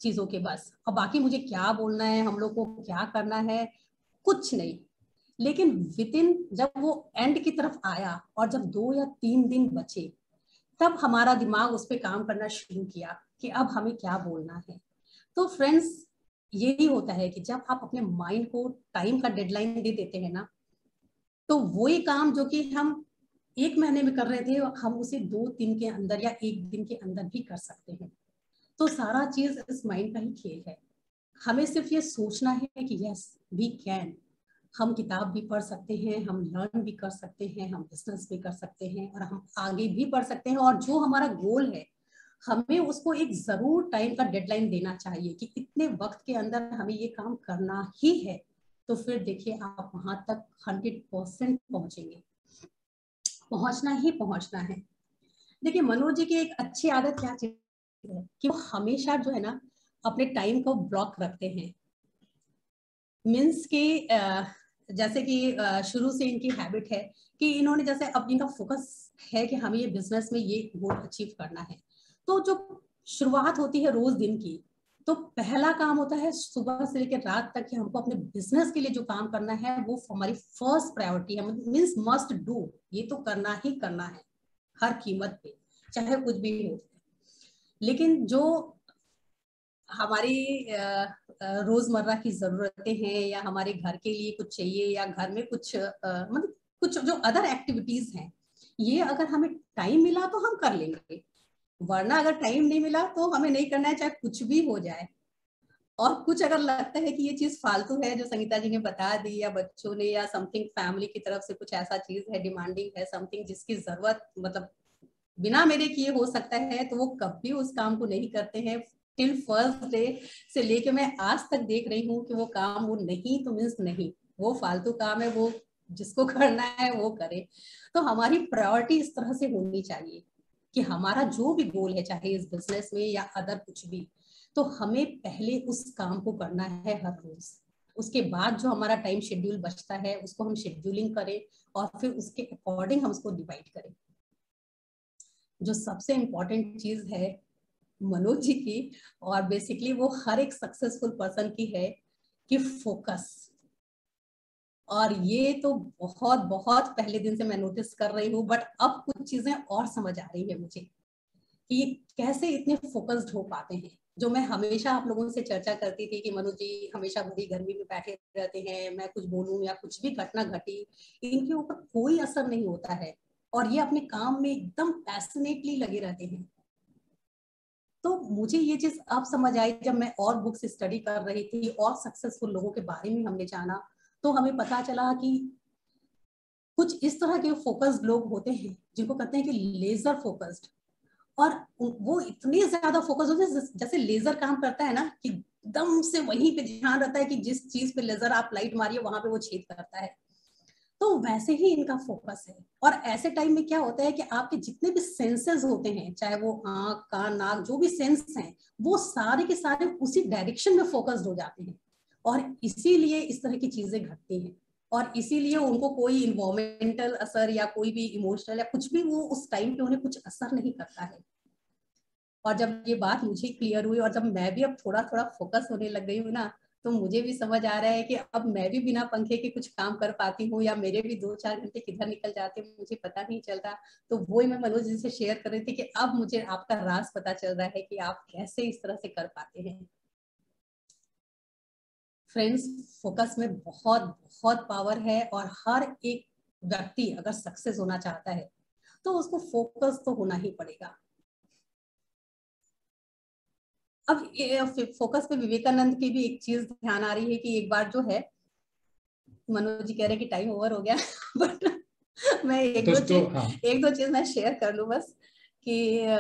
चीजों के बस, और बाकी मुझे क्या बोलना है, हम लोग को क्या करना है, कुछ नहीं। लेकिन विद इन जब वो एंड की तरफ आया और जब 2 या 3 दिन बचे, तब हमारा दिमाग उस पर काम करना शुरू किया कि अब हमें क्या बोलना है। तो फ्रेंड्स, यही होता है कि जब आप अपने माइंड को टाइम का डेडलाइन दे देते हैं ना, तो वही काम जो कि हम 1 महीने में कर रहे थे, हम उसे 2 दिन के अंदर या 1 दिन के अंदर भी कर सकते हैं। तो सारा चीज इस माइंड का ही खेल है। हमें सिर्फ ये सोचना है कि यस वी कैन। हम किताब भी पढ़ सकते हैं, हम लर्न भी कर सकते हैं, हम बिजनेस भी कर सकते हैं, और हम आगे भी बढ़ सकते हैं। और जो हमारा गोल है, हमें उसको एक जरूर टाइम का डेडलाइन देना चाहिए कि इतने वक्त के अंदर हमें ये काम करना ही है। तो फिर देखिए, आप वहां तक 100% पहुंचेंगे। पहुंचना ही पहुंचना है। देखिए, मनोज जी की एक अच्छी आदत क्या चीज है कि वो हमेशा जो है ना अपने टाइम को ब्लॉक रखते हैं। मीन्स के जैसे कि शुरू से इनकी हैबिट है कि इन्होंने, जैसे अब इनका फोकस है कि हमें ये बिजनेस में ये गोल अचीव करना है, तो जो शुरुआत होती है रोज दिन की, तो पहला काम होता है सुबह से लेकर रात तक कि हमको अपने बिजनेस के लिए जो काम करना है वो हमारी फर्स्ट प्रायोरिटी है। मीन्स मस्ट डू, ये तो करना ही करना है हर कीमत पे, चाहे कुछ भी हो। लेकिन जो हमारी रोजमर्रा की जरूरतें हैं, या हमारे घर के लिए कुछ चाहिए, या घर में कुछ मतलब कुछ जो अदर एक्टिविटीज हैं, ये अगर हमें टाइम मिला तो हम कर लेंगे, वरना अगर टाइम नहीं मिला तो हमें नहीं करना है, चाहे कुछ भी हो जाए। और कुछ अगर लगता है कि ये चीज फालतू है, जो संगीता जी ने बता दी, या बच्चों ने, या समथिंग फैमिली की तरफ से कुछ ऐसा चीज है, डिमांडिंग है समथिंग, जिसकी जरूरत मतलब बिना मेरे किए हो सकता है, तो वो कभी उस काम को नहीं करते हैं। टिल फर्स्ट डे से लेके मैं आज तक देख रही हूँ कि वो काम वो नहीं तो मीन्स नहीं, वो फालतू काम है, वो जिसको करना है वो करे। तो हमारी प्रायोरिटी इस तरह से होनी चाहिए कि हमारा जो भी गोल है, चाहे इस बिजनेस में या अदर कुछ भी, तो हमें पहले उस काम को करना है हर रोज। उसके बाद जो हमारा टाइम शेड्यूल बचता है उसको हम शेड्यूलिंग करें, और फिर उसके अकॉर्डिंग हम उसको डिवाइड करें। जो सबसे इम्पोर्टेंट चीज है मनोज जी की, और बेसिकली वो हर एक सक्सेसफुल पर्सन की है, कि फोकस। और ये तो बहुत बहुत पहले दिन से मैं नोटिस कर रही हूँ, बट अब कुछ चीजें और समझ आ रही है मुझे कि ये कैसे इतने फोकस्ड हो पाते हैं। जो मैं हमेशा आप लोगों से चर्चा करती थी कि मनोज जी हमेशा भरी गर्मी में बैठे रहते हैं, मैं कुछ बोलूं या कुछ भी घटना घटी, इनके ऊपर कोई असर नहीं होता है, और ये अपने काम में एकदम पैशनेटली लगे रहते हैं। तो मुझे ये चीज अब समझ आई जब मैं और बुक्स स्टडी कर रही थी और सक्सेसफुल लोगों के बारे में हमने जाना, तो हमें पता चला कि कुछ इस तरह के फोकस्ड लोग होते हैं जिनको कहते हैं कि लेजर फोकस्ड। और वो इतने ज्यादा फोकस होते हैं, जैसे लेजर काम करता है ना, कि एकदम से वहीं पे ध्यान रहता है कि जिस चीज पे लेजर आप लाइट मारिए वहां पे वो छेद करता है। तो वैसे ही इनका फोकस है। और ऐसे टाइम में क्या होता है कि आपके जितने भी सेंसेस होते हैं, चाहे वो आंख कान नाक जो भी सेंस हैं, वो सारे के सारे उसी डायरेक्शन में फोकस्ड हो जाते हैं, और इसीलिए इस तरह की चीजें घटती हैं। और इसीलिए उनको कोई इन्वायरमेंटल असर या कोई भी इमोशनल या कुछ भी, वो उस टाइम पे उन्हें कुछ असर नहीं करता है। और जब ये बात मुझे क्लियर हुई, और जब मैं भी अब थोड़ा थोड़ा फोकस होने लग गई हूँ ना, तो मुझे भी समझ आ रहा है कि अब मैं भी बिना पंखे के कुछ काम कर पाती हूँ, या मेरे भी 2-4 घंटे किधर निकल जाते हैं मुझे पता नहीं चलता। तो वही मैं मनोज जी से शेयर कर रही थी कि अब मुझे आपका राज पता चल रहा है कि आप कैसे इस तरह से कर पाते हैं। फ्रेंड्स, फोकस में बहुत बहुत पावर है, और हर एक व्यक्ति अगर सक्सेस होना चाहता है तो उसको फोकस तो होना ही पड़ेगा। अब फोकस पे विवेकानंद की भी एक चीज ध्यान आ रही है कि एक बार जो है, मनोज जी कह रहे हैं कि टाइम ओवर हो गया बट मैं एक दो चीज मैं शेयर कर लूं बस, कि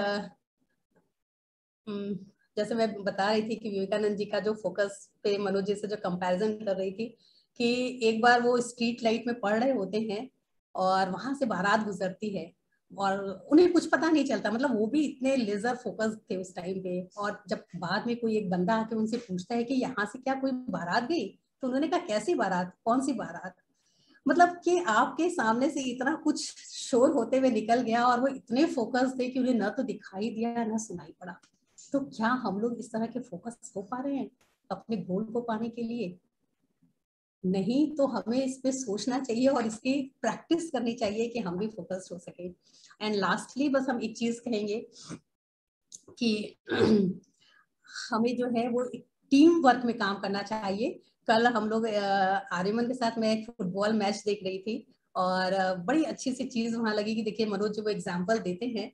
जैसे मैं बता रही थी कि विवेकानंद जी का जो फोकस पे मनोज जी से जो कंपैरिजन कर रही थी, कि एक बार वो स्ट्रीट लाइट में पढ़ रहे होते हैं और वहां से बारात गुजरती है, और उन्हें कुछ पता नहीं चलता, मतलब वो भी इतने लेजर फोकस थे उस टाइम पे। और जब बाद में कोई एक बंदा आके उनसे पूछता है कि यहाँ से क्या कोई बारात गई, तो उन्होंने कहा कैसी बारात, कौन सी बारात। मतलब कि आपके सामने से इतना कुछ शोर होते हुए निकल गया, और वो इतने फोकस थे कि उन्हें न तो दिखाई दिया न सुनाई पड़ा। तो क्या हम लोग इस तरह के फोकस हो पा रहे हैं अपने गोल को पाने के लिए? नहीं, तो हमें इस पे सोचना चाहिए और इसकी प्रैक्टिस करनी चाहिए कि हम भी फोकस्ड हो सके। एंड लास्टली बस हम एक चीज कहेंगे कि हमें जो है वो टीम वर्क में काम करना चाहिए। कल हम लोग आर्यमन के साथ मैं एक फुटबॉल मैच देख रही थी और बड़ी अच्छी सी चीज वहां लगी कि देखिए मनोज जो वो एग्जाम्पल देते हैं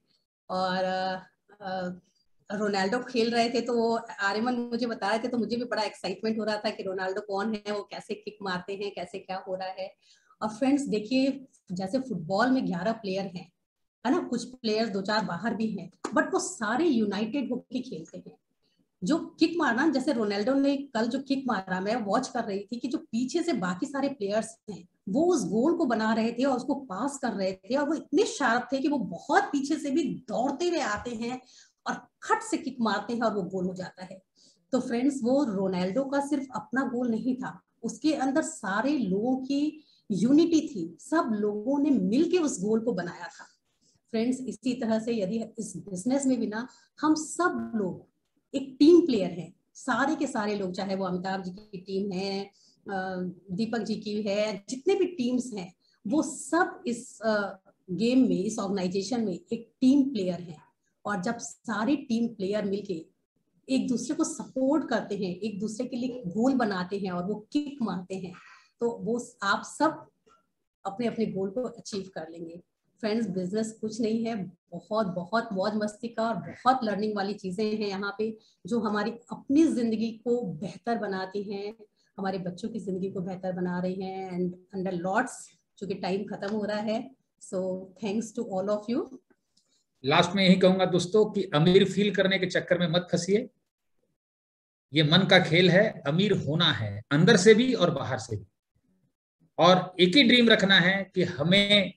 और रोनाल्डो खेल रहे थे तो वो आर्यमन मुझे बता रहे थे तो मुझे भी बड़ा एक्साइटमेंट हो रहा था कि रोनाल्डो कौन है, वो कैसे किक मारते हैं, कैसे क्या हो रहा है। और फ्रेंड्स देखिए जैसे फुटबॉल में 11 प्लेयर हैं, है ना, कुछ प्लेयर्स 2-4 बाहर भी हैं, बट वो सारे यूनाइटेड होकर खेलते हैं। जो किक मारना, जैसे रोनाल्डो ने कल जो किक मारा, मैं वॉच कर रही थी कि जो पीछे से बाकी सारे प्लेयर्स हैं वो उस गोल को बना रहे थे और उसको पास कर रहे थे और वो इतने शार्प थे कि वो बहुत पीछे से भी दौड़ते हुए आते हैं और खट से किक मारते हैं और वो गोल हो जाता है। तो फ्रेंड्स वो रोनाल्डो का सिर्फ अपना गोल नहीं था, उसके अंदर सारे लोगों की यूनिटी थी, सब लोगों ने मिलके उस गोल को बनाया था। फ्रेंड्स इसी तरह से यदि इस बिजनेस में भी ना हम सब लोग एक टीम प्लेयर हैं, सारे के सारे लोग, चाहे वो अमिताभ जी की टीम है, दीपक जी की है, जितने भी टीम्स हैं वो सब इस गेम में, इस ऑर्गेनाइजेशन में एक टीम प्लेयर है। और जब सारे टीम प्लेयर मिलके एक दूसरे को सपोर्ट करते हैं, एक दूसरे के लिए गोल बनाते हैं और वो किक मारते हैं, तो वो आप सब अपने अपने गोल को अचीव कर लेंगे। फ्रेंड्स बिजनेस कुछ नहीं है, बहुत बहुत मौज मस्ती का और बहुत लर्निंग वाली चीजें हैं यहाँ पे, जो हमारी अपनी जिंदगी को बेहतर बनाती हैं, हमारे बच्चों की जिंदगी को बेहतर बना रही हैं। एंड अंडर लॉट्स, चूंकि टाइम खत्म हो रहा है, so thanks to all of you. Last में यही कहूंगा दोस्तों कि अमीर फील करने के चक्कर में मत फंसिए, ये मन का खेल है, अमीर होना है अंदर से भी और बाहर से भी, और एक ही ड्रीम रखना है कि हमें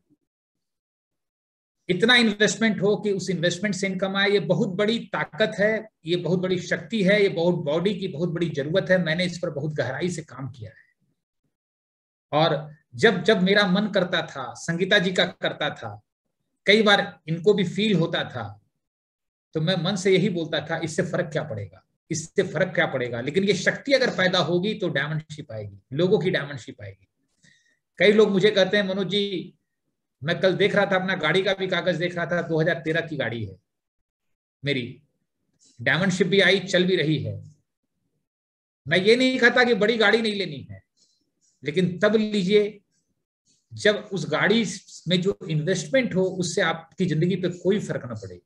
इतना इन्वेस्टमेंट हो कि उस इन्वेस्टमेंट से इनकम आए। ये बहुत बड़ी ताकत है, ये बहुत बड़ी शक्ति है, ये बहुत बॉडी की बहुत बड़ी जरूरत है। मैंने इस पर बहुत गहराई से काम किया है और जब जब मेरा मन करता था, संगीता जी का करता था, कई बार इनको भी फील होता था, तो मैं मन से यही बोलता था इससे फर्क क्या पड़ेगा, इससे फर्क क्या पड़ेगा। लेकिन ये शक्ति अगर पैदा होगी तो डायमंडशिप आएगी, लोगों की डायमंडशिप आएगी। कई लोग मुझे कहते हैं मनोज जी, मैं कल देख रहा था अपना गाड़ी का भी कागज देख रहा था, 2013 की गाड़ी है मेरी, डायमंडशिप भी आई, चल भी रही है। मैं ये नहीं कहता कि बड़ी गाड़ी नहीं लेनी है, लेकिन तब लीजिए जब उस गाड़ी में जो इन्वेस्टमेंट हो उससे आपकी जिंदगी पे कोई फर्क ना पड़े।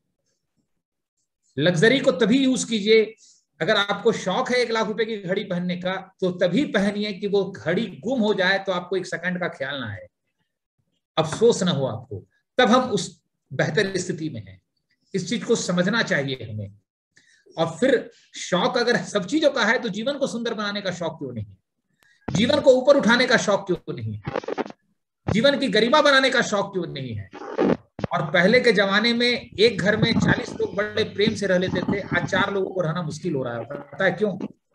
लग्जरी को तभी यूज कीजिए, अगर आपको शौक है 1 लाख रुपए की घड़ी पहनने का तो तभी पहनिए कि वो घड़ी गुम हो जाए तो आपको 1 सेकंड का ख्याल ना आए, अफसोस ना हो आपको, तब हम उस बेहतर स्थिति में हैं। इस चीज को समझना चाहिए हमें। और फिर शौक अगर सब चीजों का है तो जीवन को सुंदर बनाने का शौक क्यों नहीं है, जीवन को ऊपर उठाने का शौक क्यों नहीं है, जीवन की गरिमा बनाने का शौक क्यों नहीं है। और पहले के जमाने में एक घर में 40 लोग बड़े प्रेम से रह लेते थे, आज 4 लोगों को रहना मुश्किल हो रहा है। पता है क्यों?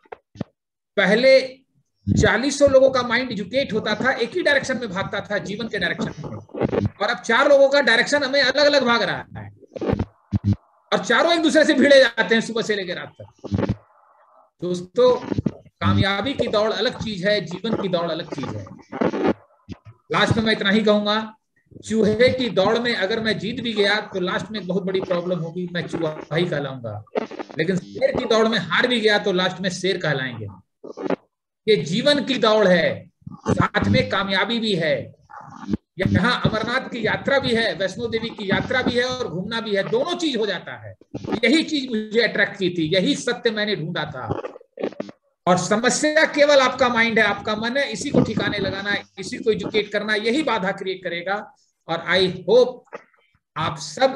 पहले 40 लोगों का माइंड एजुकेट होता था, एक ही डायरेक्शन में भागता था, जीवन के डायरेक्शन में, और अब 4 लोगों का डायरेक्शन हमें अलग अलग भाग रहा है और चारों एक दूसरे से भिड़े जाते हैं सुबह से लेकर रात तक। दोस्तों कामयाबी की दौड़ अलग चीज है, जीवन की दौड़ अलग चीज है। लास्ट में मैं इतना ही कहूंगा, चूहे की दौड़ में अगर मैं जीत भी गया तो लास्ट में एक बहुत बड़ी प्रॉब्लम होगी, मैं चूहा ही कहलाऊंगा। लेकिन शेर की दौड़ में हार भी गया तो लास्ट में शेर कहलाएंगे। ये जीवन की दौड़ है, साथ में कामयाबी भी है। यहाँ अमरनाथ की यात्रा भी है, वैष्णो देवी की यात्रा भी है और घूमना भी है, दोनों चीज हो जाता है। यही चीज मुझे अट्रैक्ट की थी, यही सत्य मैंने ढूंढा था। और समस्या केवल आपका माइंड है, आपका मन है, इसी को ठिकाने लगाना, इसी को एजुकेट करना, यही बाधा क्रिएट करेगा। और आई होप आप सब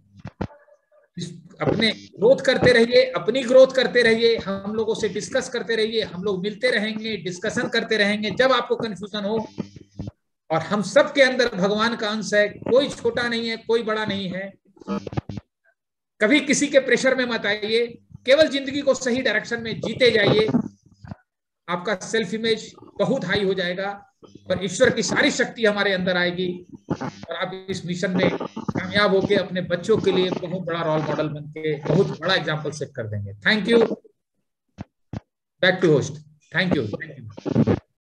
अपने ग्रोथ करते रहिए, अपनी ग्रोथ करते रहिए, हम लोगों से डिस्कस करते रहिए, हम लोग मिलते रहेंगे, डिस्कशन करते रहेंगे जब आपको कंफ्यूजन हो। और हम सब के अंदर भगवान का अंश है, कोई छोटा नहीं है, कोई बड़ा नहीं है। कभी किसी के प्रेशर में मत आइए, केवल जिंदगी को सही डायरेक्शन में जीते जाइए, आपका सेल्फ इमेज बहुत हाई हो जाएगा और ईश्वर की सारी शक्ति हमारे अंदर आएगी। और आप इस मिशन में कामयाब होकर अपने बच्चों के लिए बहुत बड़ा रोल मॉडल बन के बहुत बड़ा एग्जाम्पल सेट कर देंगे। Thank you. Back to host. Thank you.